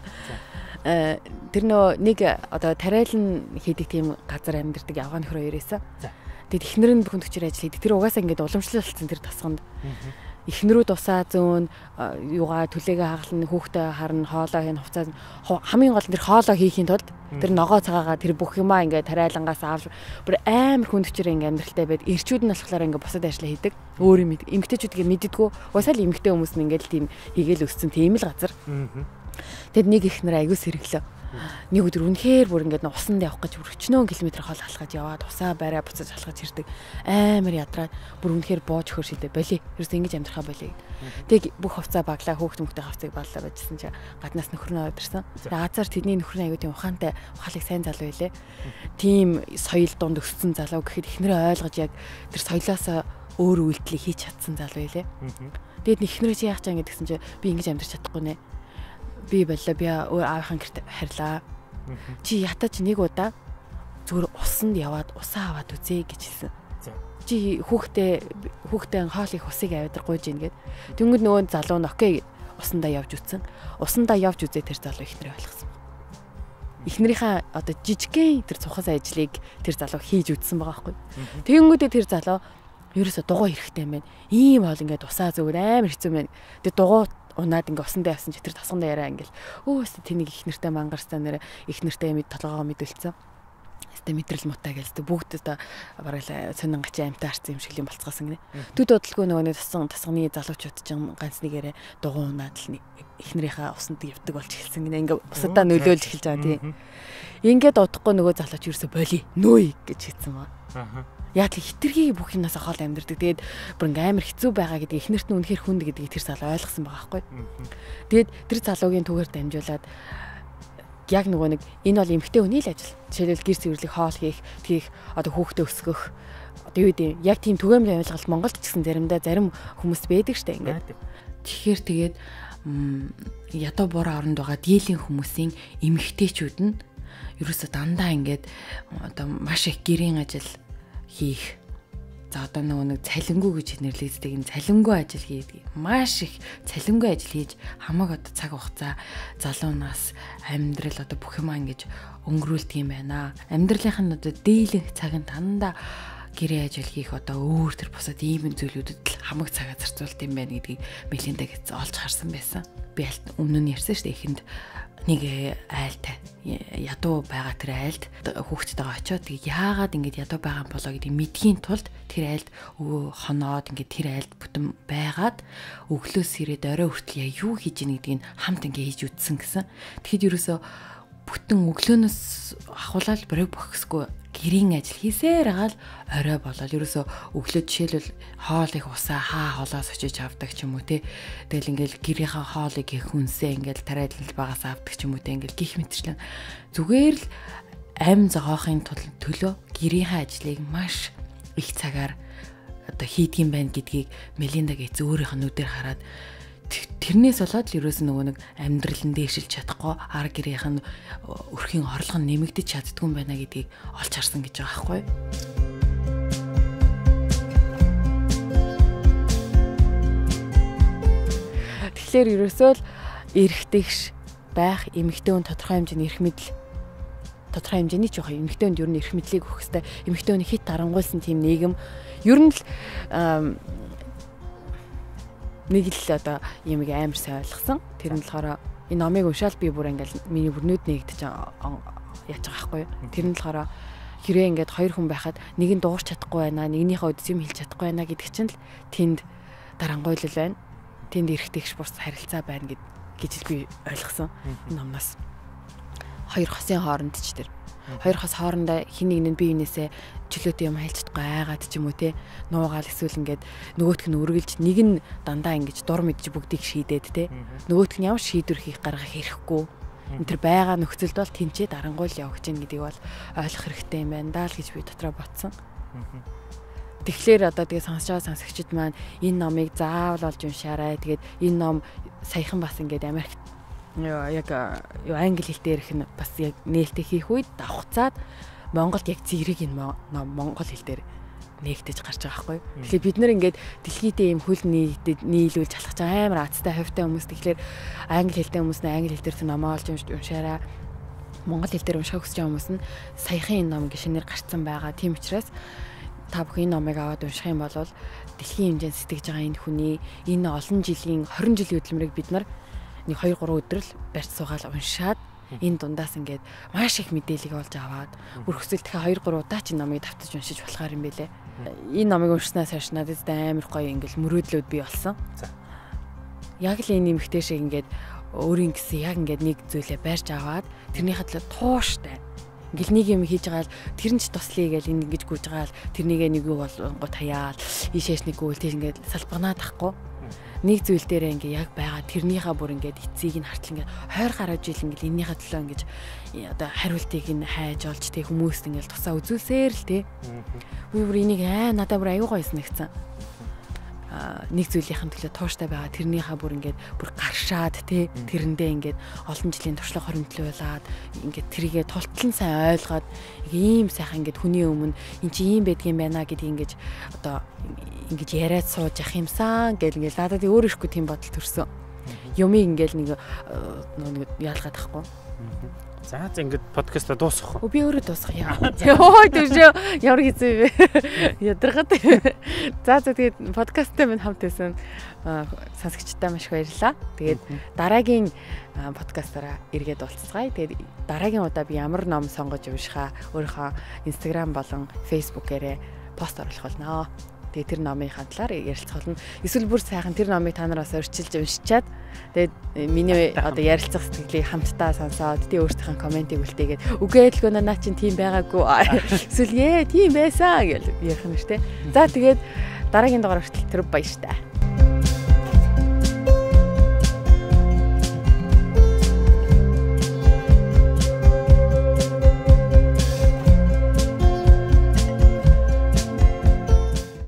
Э тэр нөө нэг одоо тариалан хийдэг тийм газар амьдардаг явган нөхөр ерөөсөн. Тэгээд эхнэр нь бүхэн төчөр ажил хийдэг. Тэр угаасаа ингээд уламжлалцсан тэр тасганд. Эхнэрүүд усаа зөөн юугаа түлээгээ хагална хүүхдээ харна хоолоо хийн хуцаа хамгийн гол нь тэр хоолоо хийхийн тулд тэр ногоо цагаагаа тэр бүх юмаа ингээд тариалангаас аавч бүр амар хүн төчөр ингээд амьдралтай байд ирчүүд нь болохоор ингээд босод ажиллаа хийдэг өөр юм эмгтээчүүдгээ мэддэггүй уусаал эмгтээ хүмүүс нь ингээд тийм хийгээл өссөн тийм л газар. Тэгэд нэг эхнэр аягүй сэргэлээ. Нэг өдөр үнэхээр бүр ингээд усанд явах гэж өчнөө километр хоол халахад яваад усаа барай буцаж халахад ирдэг амар ядраад бүр үнэхээр бууж хөр шидэ болий. Ерөөс ингэж амьдрахаа болий. Тэг бүх хувцаа баглаа хөөхт мөхтэй хавцыг баллаа байжсэн чи гаднаас нөхрнөө өдөрсөн. Газар тэдний нөхрийн аягүй тийм ухаантай ухаалыг сайн залуу байлээ. Тийм соёл дунд өссөн залуу гэхэд эхнэрээ ойлгож яг тэр соёлоос өөр үйлдэлийг хийж чадсан залуу байлээ. Тэгэд эхнэрээ чи яах чам гэдгсэн чи би ингэж амьдрч чадахгүй нэ. Би боллоо би өөр аавынхаа гэрт харьлаа. Чи ятаж нэг удаа зүгээр усанд яваад усаа аваад үзье гэж хэлсэн. Чи хүүхдээ хүүхдээ хоол их усыг аваад гуйж ийн гэд. Тэнгүүд нөгөө залуу нь окей усандаа явж үтсэн. Усандаа явж үзээ тэр залуу ихнэрээ ойлгосон. Эхнэрийнхээ одоо жижигхэн тэр цухас ажлыг тэр залуу хийж үтсэн байгаа байхгүй. Тэнгүүдээ тэр залуу ерөөсө дугуй хэрэгтэй юм байна. Ийм хоол ингээд усаа зүгээр амар хэцүү байна. Тэгээ дугуй унаад ингээ усандаа явсан чи тэр тасгандаа яриа ингээл өөстө тэнийг их нэртэй мангарстаа нэрэ их нэртэй мэд толгоогоо мэдүүлсэн. Өстө мэдрэл мутаа гэлээ бүгд одоо бараг сонин гачи амтаа харсан юм шиг юм болцгоосон гинэ. Төд бодлого нөгөө нэг тасган тасганы залуучууд ч ганц нэгээрээ дугуй унаад л эхнэрийнхээ усанд явдаг болж эхэлсэн гинэ. Ингээ усадаа нөлөөлж эхэлж байгаа тийм. Ингээд удахгүй нөгөө залууч ерөөсө боли нөөй гэж хэлсэн ба. Аа. Яг л хитрхи бүх юмнаас хоол амьдэрдэг. Тэгээд бүр ингээм амар хэцүү байгаа гэдгийг эхнэрт нь үнэхээр хүнд гэдгийг тэр залуу ойлгосон байгаа байхгүй. Тэгээд тэр залуугийн түгээр дамжуулаад яг нөгөө нэг энэ бол эмгтэй хүний л ажил. Жишээлбэл гэр цэвэрлэх, хоол хийх, тгийх, одоо хүүхдээ өсгөх. Одоо юу гэдэг яг тийм түгээмэл ойлголт Монголд ч гэсэн заримдаа зарим хүмүүс байдаг штэ ингээд. Тэгэхээр тэгээд ядуу буруу оронд байгаа дийлэн хүмүүсийн эмгтээчүүд нь ерөөсө дандаа ингээд одоо маш их гэрийн ажил хийх. За одоо нөгөө нэг цалингүй гэж нэрлэгддэг энэ цалингүй ажил хийдэг. Маш их цалингүй ажил хийж хамаг одоо цаг хугацаа залуунаас амьдрал одоо бүх юмаа ингэж өнгөрүүлдэг юм байна. Амьдралынх нь одоо дийлэнх цаг нь дандаа гэрээ ажил хийх одоо өөр төр бусад ийм зүйлүүдэд л хамаг цагаа зарцуулт юм байна гэдгийг Мелинда гэж олж харсан байсан. Би аль өмнө нь ярьсан шүү дээ эхэнд нэг айлтай ядуу байгаа тэр айлд хүүхдтэйгээ очиод тэг яагаад ингэж ядуу байгаа юм болоо гэдгийг мэдхийн тулд тэр айлд өө хоноод ингэж тэр айлд бүтэн байгаад өглөөс ирээд орой хүртэл яа юу хийж ийн гэдгийг хамт ингэ хийж үтсэн гэсэн. Тэгэхэд ерөөсө бүтэн өглөөнөөс ахуулаад бориг бохсгүй гэрийн ажил хийсээр агаал орой болол ерөөсө өглөө жишээлбэл хоол их усаа хаа холоос очиж авдаг ч юм уу те. Тэгэл ингээл гэрийнхаа хоолыг их хүнсээ ингээл тариалал багаас авдаг ч юм уу те ингээл гих мэтчлэн зүгээр л амь зогоохын төлөө гэрийнхаа ажлыг маш их цагаар одоо хийдгийм байна гэдгийг Мелинда гэж өөрийнх нь нүдээр хараад тэрнээс болоод л ерөөс нөгөө нэг амьдрал нь дээшилж чадахгүй ар гэрийнх нь өрхийн орлого нь нэмэгдэж чаддгүй юм байна гэдгийг олж харсан гэж байгаа байхгүй. Тэгэхээр ерөөсөө л эрэгтэйгш байх эмэгтэй хүн тодорхой хэмжээний эрх мэдэл тодорхой хэмжээний ч яхаа эмэгтэй хүнд ер нь эрх мэдлийг өгөх хэрэгтэй. Эмэгтэй хүн хит тарангуйлсан тийм нийгэм ер нь л нэг л одоо юм амар сайн ойлгосон. Тэр нь болохоор энэ номыг уншаал би бүр ингээл миний бүрнүүд нэгдэж яаж байгаа байхгүй. Тэр нь болохоор хэрэг ингээд хоёр хүн байхад нэг нь дуурч чадахгүй байна, нэгнийхээ үдс юм хэлж чадахгүй байна гэдэг чинь л тэнд дарангуйлал байна. Тэнд эргэтгэж бус харилцаа байна гэж л би ойлгосон энэ номноос. хоёр хосын хооронд ч тэр. Хоёр хос хоорондоо хин нэг нь бие биенээсээ чөлөөтэй юм хайлцдаггүй айгаад ч юм уу те нуугаал эсвэл ингээд нөгөөх нь үргэлж нэг нь дандаа ингэж дур мэдж бүгдийг шийдээд те нөгөөх нь ямар шийдвэр хийх гаргах хэрэггүй энэ төр байгаа нөхцөлд бол тэнцээ дарангуул явах гэж гэдгийг бол ойлгох хэрэгтэй юм байна даа л гэж би дотроо бодсон. Тэгэхээр одоо тэгээ сонсож байгаа сонсогчид маань энэ номыг заавал олж уншаарай. Тэгээд энэ ном саяхан бас ингээд Америкт яг юу англи хэл дээрх нь бас яг нээлттэй хийх үед давхцаад Монголд яг зэрэг энэ ном монгол хэл дээр нээгдэж гарч байгаа байхгүй. Тэгэхээр бид нэр ингээд дэлхийдээ ийм хөл нийлүүлж халах байгаа амар азтай хавьтай хүмүүс тэгэхээр англи хэлтэй хүмүүс нь англи хэл дээр тэр номоо олж уншаарай. Монгол хэл дээр унших хүсэж байгаа хүмүүс нь саяхан энэ ном гişнэр гарцсан байгаа. Тийм учраас та бүхэн энэ номыг аваад унших юм бол дэлхийн хэмжээнд сэтгэж байгаа энэ хүний энэ олон жилийн хорин жилийн хөдөлмөрийг бид нар нэг хоёр гурван өдөр л барьж суугаад уншаад энэ дундаас ингээд маш их мэдээлэл олж аваад бүр хүсэл дахиад хоёр гурван удаа ч номыг давтаж уншиж болохоор юм бэлээ. Энэ номыг уншснаас хойш надад амар гоё ингээд мөрөөдлөд бий болсон. Яг л энэ нэмэгтэй шиг ингээд өөрийн гэсэн яг ингээд нэг зүйлээ барьж аваад тэрнийхээ төлөө тууштай ингээл нэг юм хийж байгаа л тэр нь ч туслая гэж энэ ингэж гүйж байгаа л тэрнийгээ нэг юу болгоо таяал ийшээш нэг гүйл тэр ингээд салбагнаад тахгүй нэг зүйл дээрээ ингээ яг байгаа тэрнийхээ бүр ингээд эцгийг нь хартал ингээд хойр гараа жил ингээд эннийхээ төлөө ингэж одоо хариултыг нь хайж олж тэг хүмүүст ингээд тусаа үзүүлсээр л те. Би бүр энийг аа надад бүр аюу гойсон нэгцэн. Нэг зүйлийнхэн төлөө тууштай байгаа тэрнийхээ бүр ингээд бүр гаршаад те тэрэндээ ингээд олон жилийн туршлага хоримтлуулаад ингээд тэрийгэ тултлан сайн ойлгоод ийм сайхан ингээд хүний өмнө эн чи ийм байдгийм байна гэдгийг ингээд одоо ингэж яриад сууж явах юмсан гэл ингээд надад өөр ихгүй тийм бодол төрсөн. Юмыг ингээд нэг нэг яалгаад тахгүй. За за ингээд подкаста дуусгах уу? Би өөрөө дуусгах яа. Йоо тийш ямар хэцүү вэ? Ядаргаад. За за тэгээд подкасттай минь хамт байсан сонсогчдаа маш их баярлалаа. Тэгээд дараагийн подкастаараа эргээд уулзцгаая. Тэгээд дараагийн удаа би ямар ном сонгож уншихаа өөрийнхөө Instagram болон Facebook-ээрээ пост оруулах болно. Тэгээд тэр номынхаа талаар ярилцах болно. Эсвэл бүр сайхан тэр номыг та нараас өрчилж уншичаад тэгээд миний одоо ярилцах сэтгэлийг хамтдаа сонсоод тий өөрсдийнхээ комментиг үлдээгээд үгүй ээлгөө наа чинь тийм байгаагүй. Эсвэл ээ тийм байсан гэж ярих нь шүү дээ. За тэгээд дараагийн дугаар хүртэл тэр баяр таа.